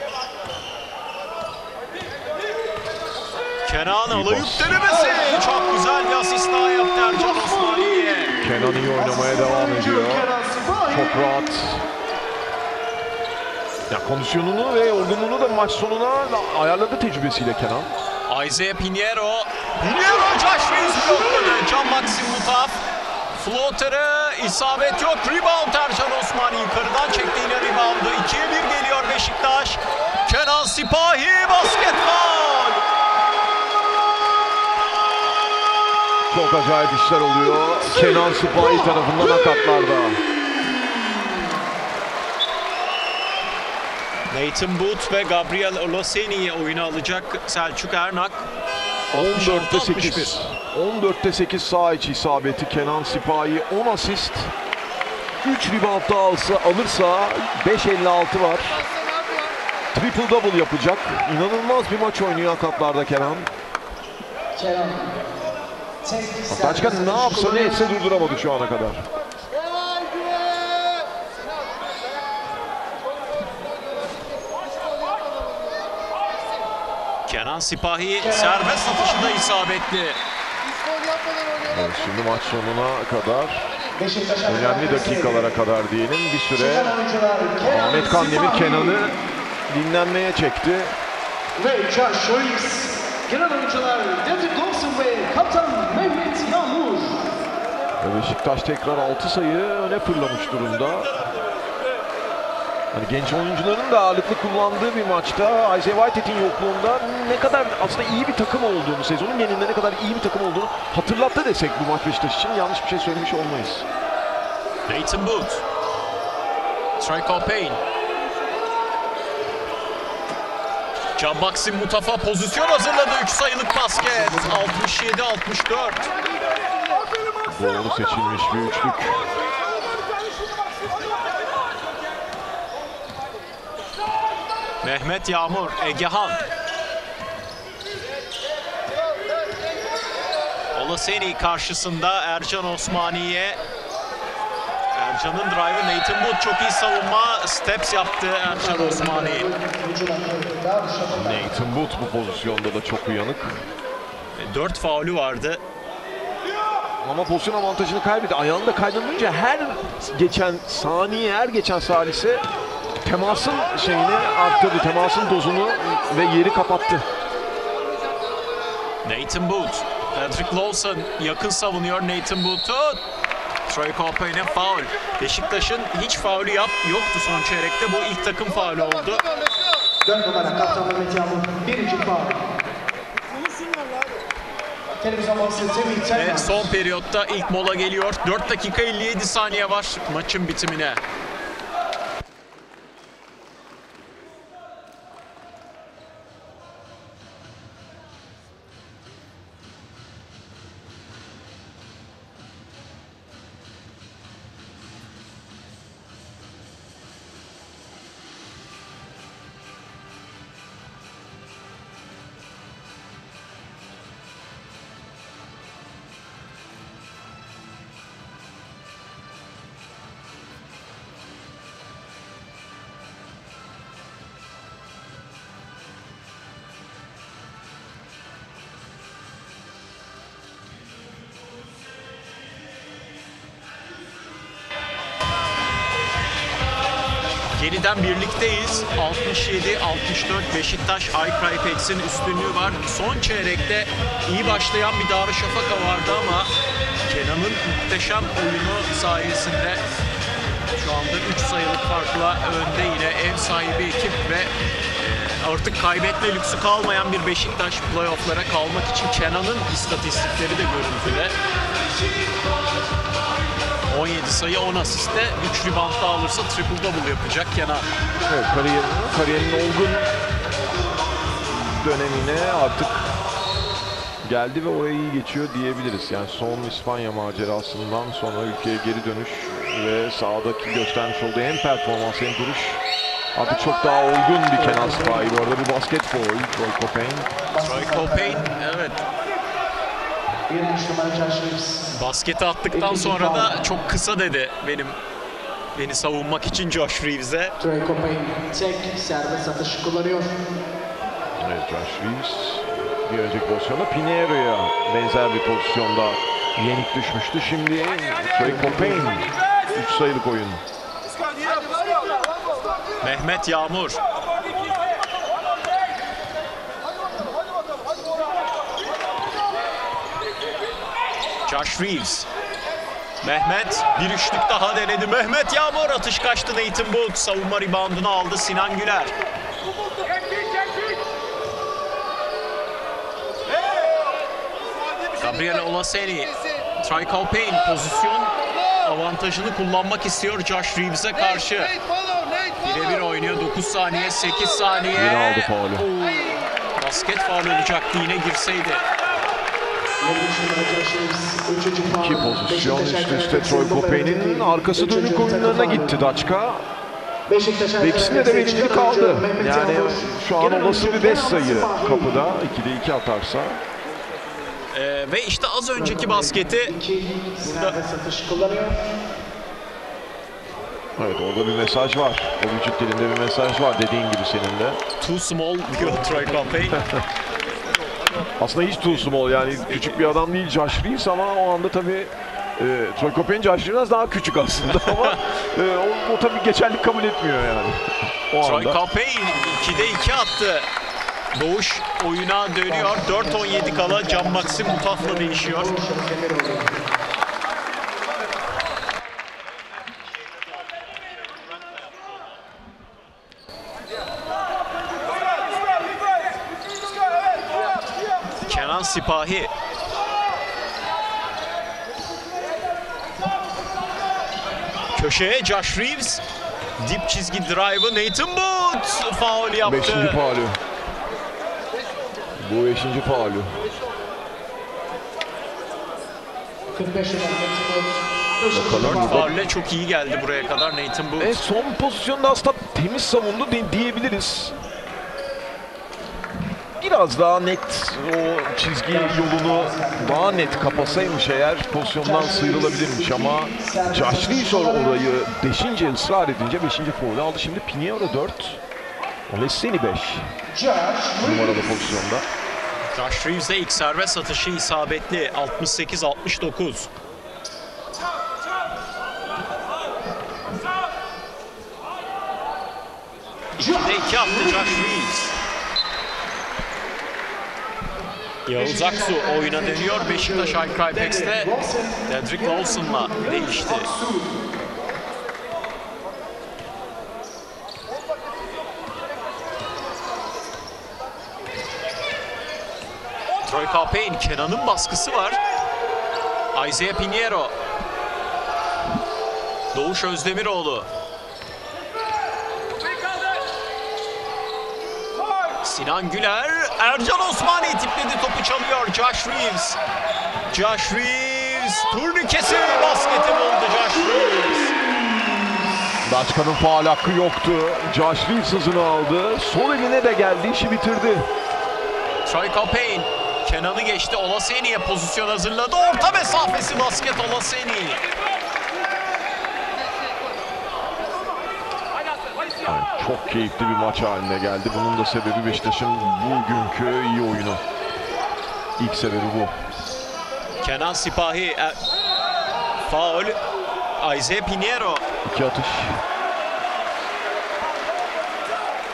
Kenan alayıp denemesi. Çok güzel bir asist daha yaptı Ercan Osmani'ye. Kenan iyi oynamaya devam ediyor. Çok rahat. Ya kondisyonunu ve yorgunluğunu da maç sonuna ayarladı tecrübesiyle Kenan. Isaiah Pinheiro. Pinheiro, Josh Reeves blokladı. Can-Maxim Mutaf. Floater'ı isabet yok. Rebound Ercan Osmani yukarıdan çekti yine reboundu. 2'ye 1 geliyor Beşiktaş. Kenan Sipahi basket faul. Çok acayip işler oluyor. Kenan Sipahi tarafından hakatlarda. Nathan Booth ve Gabriel Oloseni'yi oyuna alacak Selçuk Ernak. 14'te 8. 14'te 8 sağ içi isabeti Kenan Sipahi. 10 asist. 3 rebound da alırsa 5.56 var. Triple double yapacak. İnanılmaz bir maç oynuyor hakatlarda Kenan. Taçkan ne yapsa ne etse durduramadı şu ana kadar. Kenan Sipahi serbest atışında isabetli. Evet, şimdi maç sonuna kadar, önemli dakikalara kadar diyelim, bir süre Ahmet Kandemir Kenan'ı dinlenmeye çekti. Ve Josh Reeves, genel oyuncular Devlet Golson ve Kaptan Mehmet Yağmur. Ve Beşiktaş tekrar 6 sayı öne fırlamış durumda. Hani genç oyuncuların da ağırlıklı kullandığı bir maçta Isaiah Whitehead'in yokluğunda ne kadar aslında iyi bir takım olduğunu, sezonun genelinde ne kadar iyi bir takım olduğunu hatırlattı desek bu maç Beşiktaş için yanlış bir şey söylemiş olmayız. Nathan Booth. Trey Campaign. Can-Maxim Mutaf'a pozisyon hazırladı. 3 sayılık basket. 67-64. Doğru seçilmiş bir üçlük. Mehmet Yağmur, Egehan. Olaseni karşısında Ercan Osmani'ye. Ercan'ın drive'ı, Nathan Booth çok iyi savunma. Steps yaptı Ercan Osmani. Nathan Booth bu pozisyonda da çok uyanık. 4 faulü vardı. Ama pozisyon avantajını kaybetti. Ayağını da kaydırınca her geçen saniye, her geçen salise temasın şeyini arttırdı. Temasın dozunu ve yeri kapattı. Nathan Booth. Patrick Lawson yakın savunuyor Nathan Booth'u. Trey Campaign'e faul. Beşiktaş'ın hiç faulü yoktu son çeyrekte. Bu ilk takım faulü oldu. Dön olarak Kaptan Mehmet Yağmur, birinci faul. Televizyon babası Semih Ve son periyotta ilk mola geliyor. 4 dakika 57 saniye var maçın bitimine. yeniden birlikteyiz. 67-64 Beşiktaş iCrypex'in üstünlüğü var. Son çeyrekte iyi başlayan bir Darüşşafaka vardı ama Kenan'ın muhteşem oyunu sayesinde şu anda 3 sayılık farkla önde yine ev sahibi ekip ve artık kaybetme lüksü kalmayan bir Beşiktaş playoff'lara kalmak için Kenan'ın istatistikleri de görüntüde. 17 sayı 10 asiste 3 rebound da alırsa triple double yapacak Kenan. Evet, kariyerinin olgun dönemine artık geldi ve oraya iyi geçiyor diyebiliriz. Yani son İspanya macerasından sonra ülkeye geri dönüş ve sahadaki göstermiş olduğu hem performans hem duruş artık çok daha olgun bir Kenan Sipahi. Bu arada bir basketbol Troy Caupain. Troy Caupain, evet. Basketi attıktan sonra da çok kısa dedi beni savunmak için Josh Reeves'e. Troy Caupain tek serbest atışı kullanıyor. Evet, Josh Reeves bir önceki pozisyonda Pinheiro'ya benzer bir pozisyonda yenik düşmüştü. Şimdi Troy Caupain 3 sayılık oyun. Mehmet Yağmur. Josh Reeves. Mehmet bir üçlük daha denedi. Mehmet Yağmur atış kaçtı. Nathan Boot savunma reboundunu aldı. Sinan Güler. Gabriel Olaseni. Troy Caupain pozisyon avantajını kullanmak istiyor Josh Reeves'e karşı. Birebir oynuyor. 9 saniye, 8 saniye. Yine aldı faulü. Basket faul olacaktı yine girseydi. İki pozisyon üst üste Troy Caupain'in arkası dönük oyunlarına gitti Daçka. Ve ikisinde de verimli kaldı. Yani şu an olası bir 5 sayı kapıda. 2'de 2 atarsa. Ve işte az önceki basketi burada... Evet, orada bir mesaj var. O vücut dilinde bir mesaj var dediğin gibi senin de. Too small diyor Troy Caupain. Aslında hiç too small, yani küçük bir adam değil Josh Reeves ama o anda tabii Troy Caupain Josh Reeves'den daha küçük aslında ama o tabii geçerlik kabul etmiyor yani. O Troy anda. Caupain 2'de 2 attı. Doğuş oyuna dönüyor. 4-17 kala Can Maxim Mutaf'la değişiyor. Kenan Sipahi. Köşeye Josh Reeves. Dip çizgi drive'ı Nathan Boot faul yaptı. 5. faulü. Bu 5. faulü. 45 Bakalım. Faulle çok iyi geldi buraya kadar Nathan Boot. Son pozisyonda aslında temiz savundu diyebiliriz. Biraz daha net o çizgi yolunu daha net kapasaymış eğer pozisyondan sıyrılabilirmiş ama Josh Reeves orayı deşince, ısrar edince 5. faulü aldı. Şimdi Pinheiro 4, Olaseni 5 numaralı pozisyonda. Josh Reeves'e ilk serbest atışı isabetli. 68-69. İkide 2 attı Josh Reeves. Yavuz Aksu oyuna dönüyor. Beşiktaş iCrypex'te Dedrick Lawson'la değişti. Troy Caupain, Kenan'ın baskısı var. Isaiah Pinheiro. Doğuş Özdemiroğlu. Sinan Güler, Ercan Osmani tipledi, topu çalıyor Josh Reeves. Josh Reeves, turnikesi basketi buldu Josh Reeves. Daçka'nın faul hakkı yoktu. Josh Reeves hızını aldı. Sol eline de geldi, işi bitirdi. Troy Caupain, Kenan'ı geçti, Olaseni'ye pozisyon hazırladı. Orta mesafesi basket Olaseni. Yani çok keyifli bir maç haline geldi. Bunun da sebebi Beşiktaş'ın bugünkü iyi oyunu. İlk sebebi bu. Kenan Sipahi, faul. Isaiah Pinheiro. 2 atış.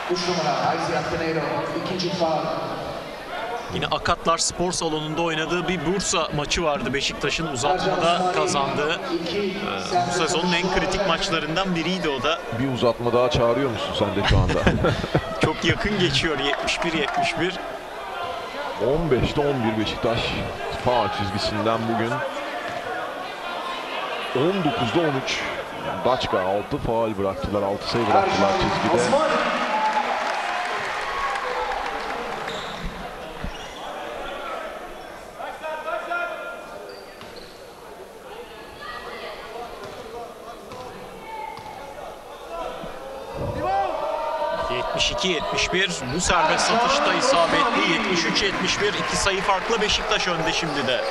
3 numara Isaiah Pinedo ikinci faul. Yine Akatlar Spor Salonu'nda oynadığı bir Bursa maçı vardı. Beşiktaş'ın uzatmada kazandığı. Bu sezonun en kritik maçlarından biriydi o da. Bir uzatma daha çağırıyor musun sen de şu anda? Çok yakın geçiyor 71-71. 15'te 11 Beşiktaş faul çizgisinden bugün. 19'da 13. Daçka 6 faul bıraktılar. 6 sayı bıraktılar çizgide. Osmani. ...72-71 bu serbest satışta isabetli. 73-71 2 sayı farklı Beşiktaş önde şimdi de.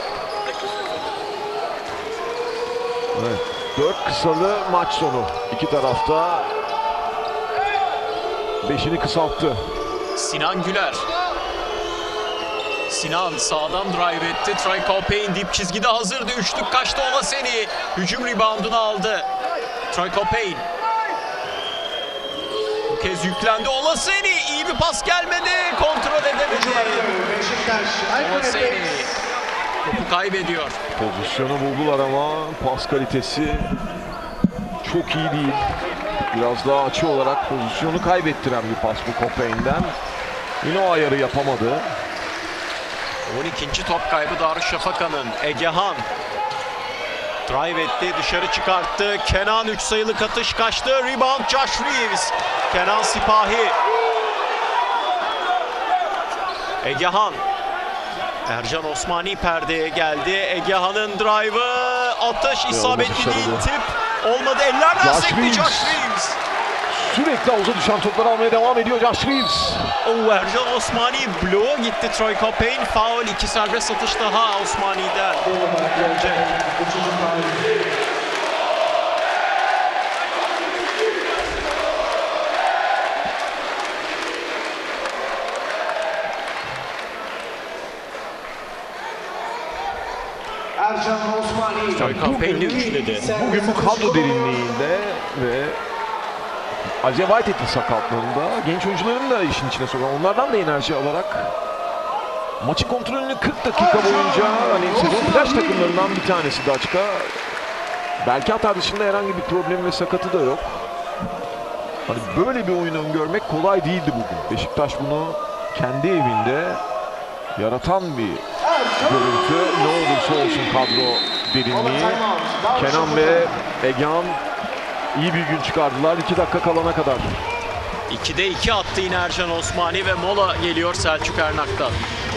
Evet. 4 kısalı maç sonu. İki tarafta 5'ini kısalttı. Sinan Güler. Sinan sağdan drive etti. Troy Caupain dip çizgide hazırdı. Üçlük kaçtı Olaseni. Hücum reboundunu aldı. Troy Caupain. Bu kez yüklendi Olaseni. İyi bir pas gelmedi. Kontrol edemedi. Beşiktaş. Olaseni topu kaybediyor. Pozisyonu buldular ama pas kalitesi çok iyi değil. Biraz daha açı olarak pozisyonu kaybettiren bir pas bu Caupain'den. Yine o ayarı yapamadı. 12. top kaybı Darüşşafaka'nın. Egehan drive etti, dışarı çıkarttı. Kenan 3 sayılık atış kaçtı. Rebound Josh Reeves. Kenan Sipahi. Egehan. Ercan Osmani perdeye geldi. Egehan'ın drive'ı, atış isabetli değil, tip olmadı. Ellerden Josh sekti Reeves. Josh Reeves. Sürekli havuza düşen topları almaya devam ediyor Josh Reeves. Ercan Osmani bloğa gitti. Troy Caupain faul. 2 serbest atış daha Osmani'den. Gelecek. Üçüncü faul. Ercan Osmani. Troy Caupain de üçledi. Bugün bu kadro derinliğinde ve Isaiah Whitehead'in sakatlığında genç oyuncuların da işin içine sokuyor. Onlardan da enerji alarak maçı kontrolünü 40 dakika boyunca, hani sezon flash takımlarından bir tanesi Daçka. Belki hata dışında herhangi bir problem ve sakatı da yok. Hani böyle bir oyunu öngörmek kolay değildi bugün. Beşiktaş bunu kendi evinde yaratan bir görüntü. Ne olursa olsun kadro derinliği. Kenan ve Egehan iyi bir gün çıkardılar 2 dakika kalana kadar. 2'de 2 attı yine Ercan Osmani ve mola geliyor Selçuk Ernak'tan.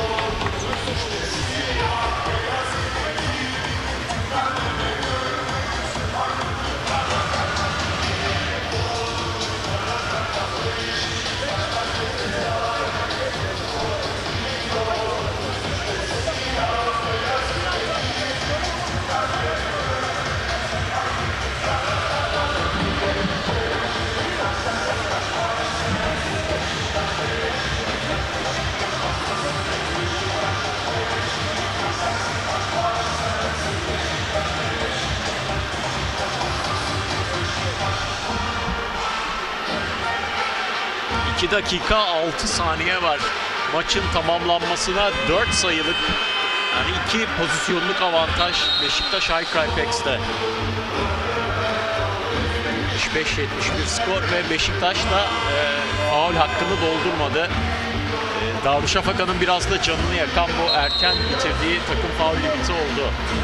Dakika 6 saniye var. Maçın tamamlanmasına 4 sayılık, yani 2 pozisyonluk avantaj Beşiktaş High Crypex'te. 75-71 skor ve Beşiktaş da faul hakkını doldurmadı. Darüşşafaka'nın biraz da canını yakan bu erken bitirdiği takım faul limiti oldu.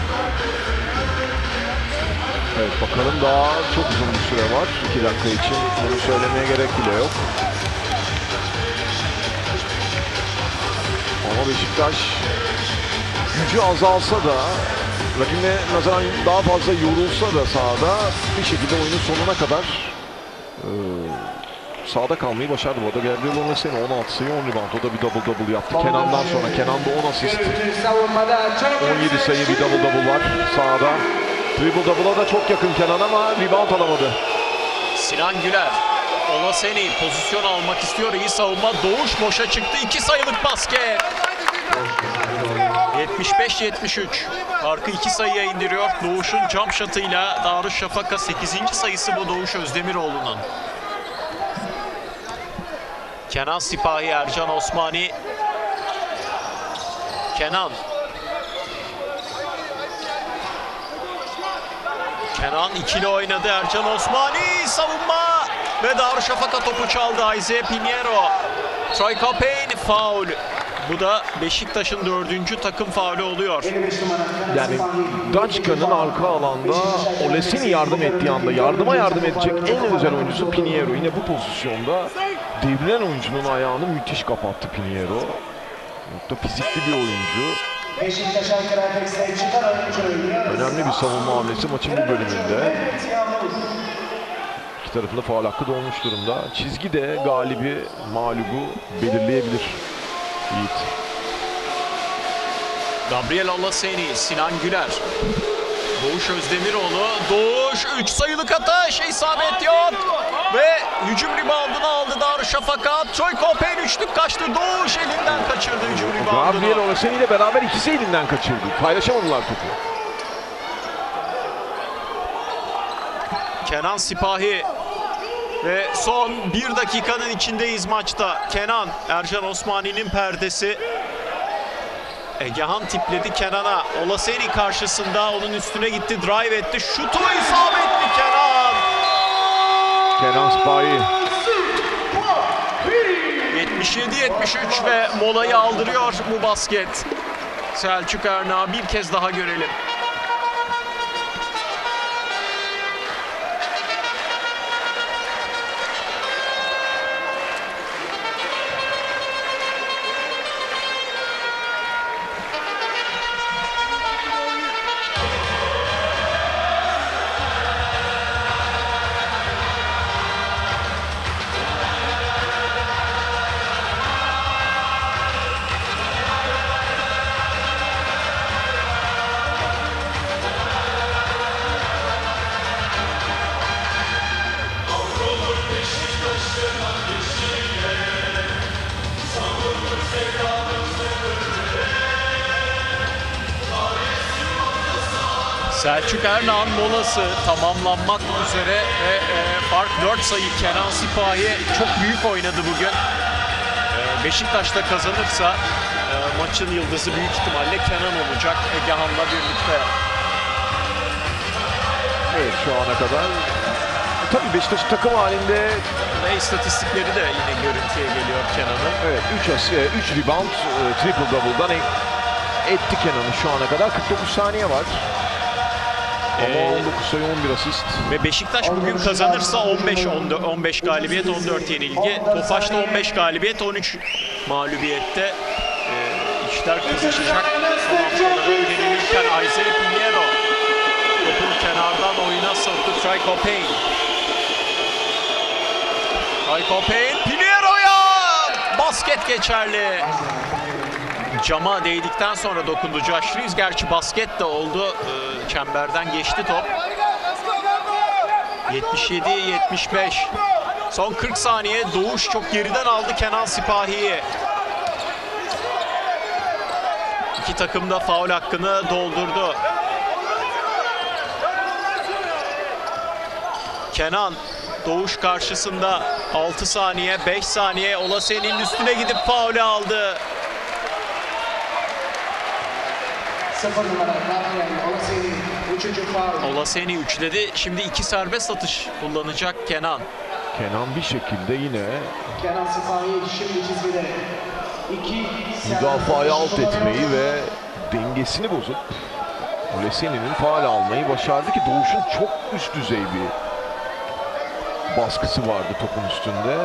Evet, bakalım daha çok uzun bir süre var. 2 dakika için bunu söylemeye gerek bile yok. Ama Beşiktaş gücü azalsa da, rakibine nazaran daha fazla yorulsa da sahada bir şekilde oyunun sonuna kadar sahada kalmayı başardı. Bu arada Gabriel Olaseni 16 sayı 10 rebound. O da bir double double yaptı. Kenan'dan sonra. Kenan'da 10 asist. 17 sayı bir double double var sahada. Triple double'a da çok yakın Kenan ama rebound alamadı. Sinan Güler. Olaseni pozisyon almak istiyor. İyi savunma. Doğuş boşa çıktı. 2 sayılık basket. 75-73. Farkı 2 sayıya indiriyor. Doğuş'un jump shot'ıyla Darüşşafaka 8. sayısı bu Doğuş Özdemiroğlu'nun. Kenan Sipahi, Ercan Osmani. Kenan. Kenan ikili oynadı. Ercan Osmani savunma. Ve Darüşşafaka topu çaldı. Isaiah Pinheiro. Troy Copain faul. Bu da Beşiktaş'ın 4. takım faulü oluyor. 55 numara Kenan Yani Sipahi. Daçka'nın arka alanda Olesini yardım ettiği anda yardıma yardım edecek en özel oyuncusu Pinheiro. Yine bu pozisyonda devrilen oyuncunun ayağını müthiş kapattı Pinheiro. Çok da fizikli bir oyuncu. Beşiktaş Ankara Apeks'te çıkar oyuncu. Önemli bir savunma hamlesi maçın bu bölümünde. Mehmet Yağmur. İki tarafında faul hakkı dolmuş durumda. Çizgi de galibi, mağlubu belirleyebilir. Yiğit. Gabriel Olaseni, Sinan Güler. Doğuş Özdemiroğlu. Doğuş 3 sayılık atış. İsabet yok. Ve hücum reboundunu aldı Darüşşafaka. Troy Copain üçlük kaçtı. Doğuş elinden kaçırdı hücum Gabriel reboundunu. Olaseni ile beraber ikisi elinden kaçırdı. Paylaşamadılar topu. Kenan Sipahi. Ve son 1 dakikanın içindeyiz maçta. Kenan, Ercan Osmani'nin perdesi. Egehan tipledi Kenan'a. Olaseni karşısında onun üstüne gitti. Drive etti. Şutu isabetli Kenan. Kenan Sipahi. 77-73 ve molayı aldırıyor bu basket. Selçuk Erna bir kez daha görelim. Selçuk Ernağ'ın molası tamamlanmak üzere ve fark 4 sayı. Kenan Sipahi çok büyük oynadı bugün. Beşiktaş'ta kazanırsa maçın yıldızı büyük ihtimalle Kenan olacak Egehan'la birlikte. Evet, şu ana kadar. Tabii Beşiktaş takım halinde. Ve istatistikleri de yine görüntüye geliyor Kenan'ın. Evet, 3 rebound, triple double'dan etti Kenan'ı şu ana kadar. 49 saniye var. Ama 19 sayı 11 asist. Ve Beşiktaş bugün kazanırsa 15 galibiyet, 14 yenilgi. Tofaş'ta 15 galibiyet, 13 mağlubiyette. İşler kızışacak. Son haftalara yönelirken Isaiah Pinheiro topu kenardan oyuna soktu. Troy Copain. Troy Copain Pinheiro'ya! Basket geçerli. Cama değdikten sonra dokundu Josh Reeves. Gerçi basket de oldu. Çemberden geçti top. 77-75. Son 40 saniye. Doğuş çok geriden aldı Kenan Sipahi'yi. İki takım da faul hakkını doldurdu. Kenan Doğuş karşısında 6 saniye, 5 saniye. Olaseni'nin üstüne gidip faulü aldı. 0 numara Gabriel Olaseni 3. faul. Olaseni üçledi. Şimdi 2 serbest atış kullanacak Kenan. Kenan bir şekilde yine Kenan Sipahi şimdi çizgide. 2 müdafayı alt etmeyi ve dengesini bozup Oleseni'nin faul almayı başardı ki Doğuş'un çok üst düzey bir baskısı vardı topun üstünde.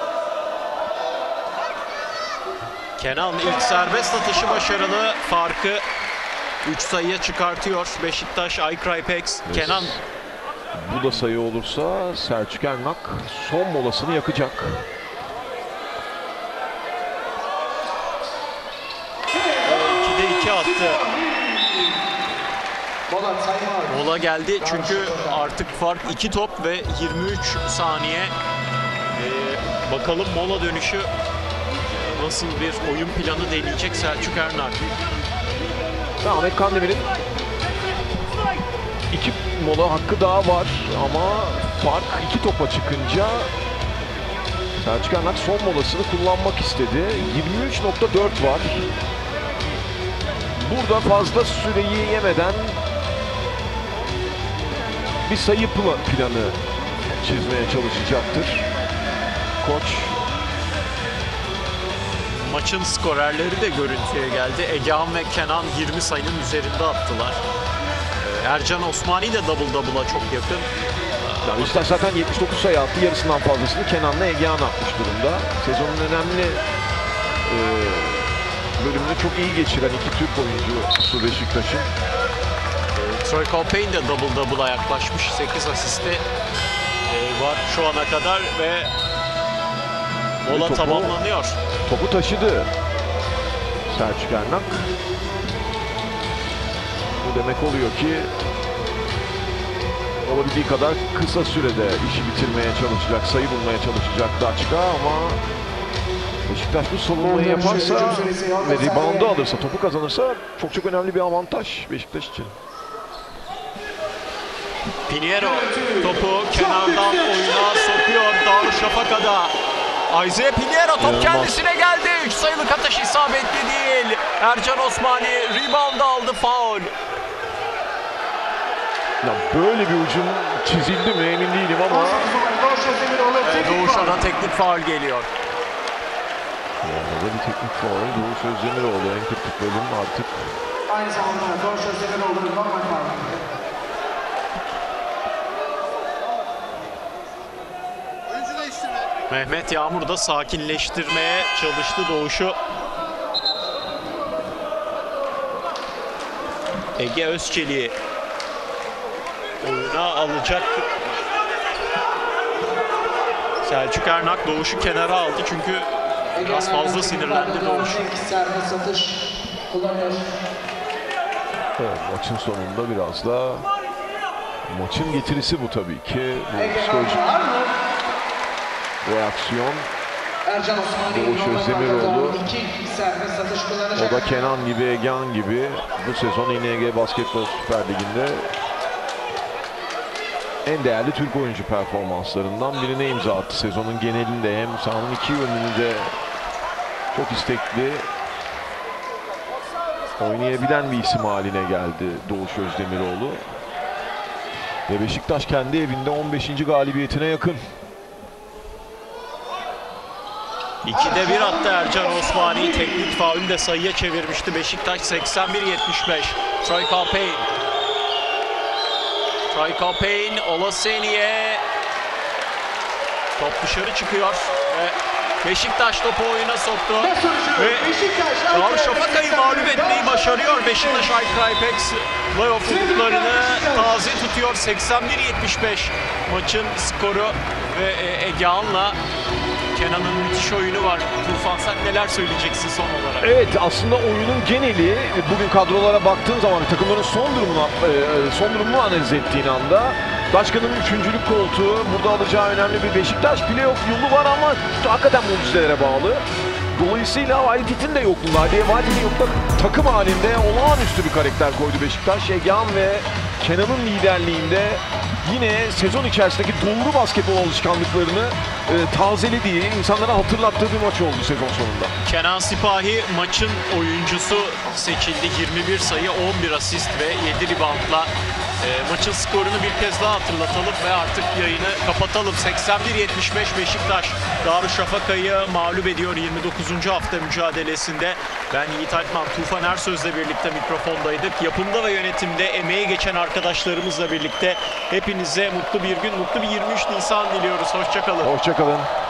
Kenan ilk serbest atışı başarılı. Farkı 3 sayıya çıkartıyor Beşiktaş iCrypex. Kenan Bu da sayı olursa Selçuk Ernak son molasını yakacak. o 2'de 2 attı. Mola timeout. Mola geldi çünkü artık fark 2 top ve 23 saniye. Bakalım mola dönüşü nasıl bir oyun planı deneyecek Selçuk Ernak. Ahmet Kandemir'in 2 mola hakkı daha var ama fark 2 topa çıkınca Selçuk Ernak son molasını kullanmak istedi. 23.4 var. Burada fazla süreyi yemeden bir sayı planı çizmeye çalışacaktır koç. Maçın skorerleri de görüntüye geldi. Egehan ve Kenan 20 sayının üzerinde attılar. Ercan Osmani de double-double'a çok yakın. Yani Beşiktaş zaten 79 sayı attı. Yarısından fazlasını Kenan'la Egehan atmış durumda. Sezonun önemli bölümünü çok iyi geçiren iki Türk oyuncusu Beşiktaş'ın. Troy Calpain de double-double'a yaklaşmış. 8 asisti var şu ana kadar ve mola tamamlanıyor. Topu taşıdı Selçuk Ernak. Bu demek oluyor ki olabildiği kadar kısa sürede işi bitirmeye çalışacak, sayı bulmaya çalışacak Daçka ama Beşiktaş bu savunmayı yaparsa ve reboundu alırsa, topu kazanırsa çok önemli bir avantaj Beşiktaş için. Pinheiro topu kenardan oyuna sokuyor Darüşşafaka'da. Isaiah Pinheiro top kendisine geldi. 3 sayılık atış isabetli değil. Ercan Osmani rebound aldı, faul. Ya böyle bir ucum çizildi mi emin değilim ama Doğuş'a da teknik faul geliyor. orada bir teknik faul. Doğuş Özdemiroğlu en kritik bölüm artık. Aynı zamanda Doğuş Özdemiroğlu'nun normal faul. Mehmet Yağmur da sakinleştirmeye çalıştı Doğuş'u. Ege Özçelik'i oyuna alacak. Selçuk Ernak Doğuş'u kenara aldı çünkü biraz fazla sinirlendi Doğuş. Serbest atış kullanıyor. Evet, maçın sonunda biraz da maçın getirisi bu tabii ki. Bu psikolojik reaksiyon. Ercan Osmani Doğuş Özdemiroğlu. 2 serbest atış kullanacak. O da Kenan gibi, Egehan gibi bu sezon İNG Basketbol Süper Ligi'nde en değerli Türk oyuncu performanslarından birine imza attı. Sezonun genelinde hem sahanın iki yönünde çok istekli oynayabilen bir isim haline geldi Doğuş Özdemiroğlu. Ve Beşiktaş kendi evinde 15. galibiyetine yakın. 2'de 1 attı Ercan Osmani. Teknik faulü de sayıya çevirmişti Beşiktaş. 81-75. Troy Calpain. Troy Calpain Olaseni'ye. Top dışarı çıkıyor ve Beşiktaş topu oyuna soktu ve Darüşşafaka'yı mağlup etmeyi başarıyor. Beşiktaş iCrypex playoff umutlarını taze tutuyor. 81-75 maçın skoru ve Egehan'la Kenan'ın müthiş oyunu var. Tufan, sen neler söyleyeceksin son olarak? Evet, aslında oyunun geneli bugün kadrolara baktığın zaman takımların son durumunu analiz ettiğin anda Daçka'nın üçüncülük koltuğu, burada alacağı önemli bir Beşiktaş playoff yolu var ama hakikaten mucizelere bağlı. Dolayısıyla Vahit'in de yokluğunda, Vahit'in yokluğunda takım halinde olağanüstü bir karakter koydu Beşiktaş. Egehan ve Kenan'ın liderliğinde yine sezon içerisindeki doğru basketbol alışkanlıklarını tazelediği, insanlara hatırlattığı bir maç oldu sezon sonunda. Kenan Sipahi maçın oyuncusu seçildi. 21 sayı, 11 asist ve 7 reboundla maçın skorunu bir kez daha hatırlatalım ve artık yayını kapatalım. 81-75 Beşiktaş Darüşşafaka'yı mağlup ediyor 29. hafta mücadelesinde. Ben Yiğit Altman, Tufan Ersöz'le birlikte mikrofondaydık. Yapımda ve yönetimde emeği geçen arkadaşlarımızla birlikte hepinize mutlu bir gün, mutlu bir 23 Nisan diliyoruz. Hoşça kalın. Hoşça kalın.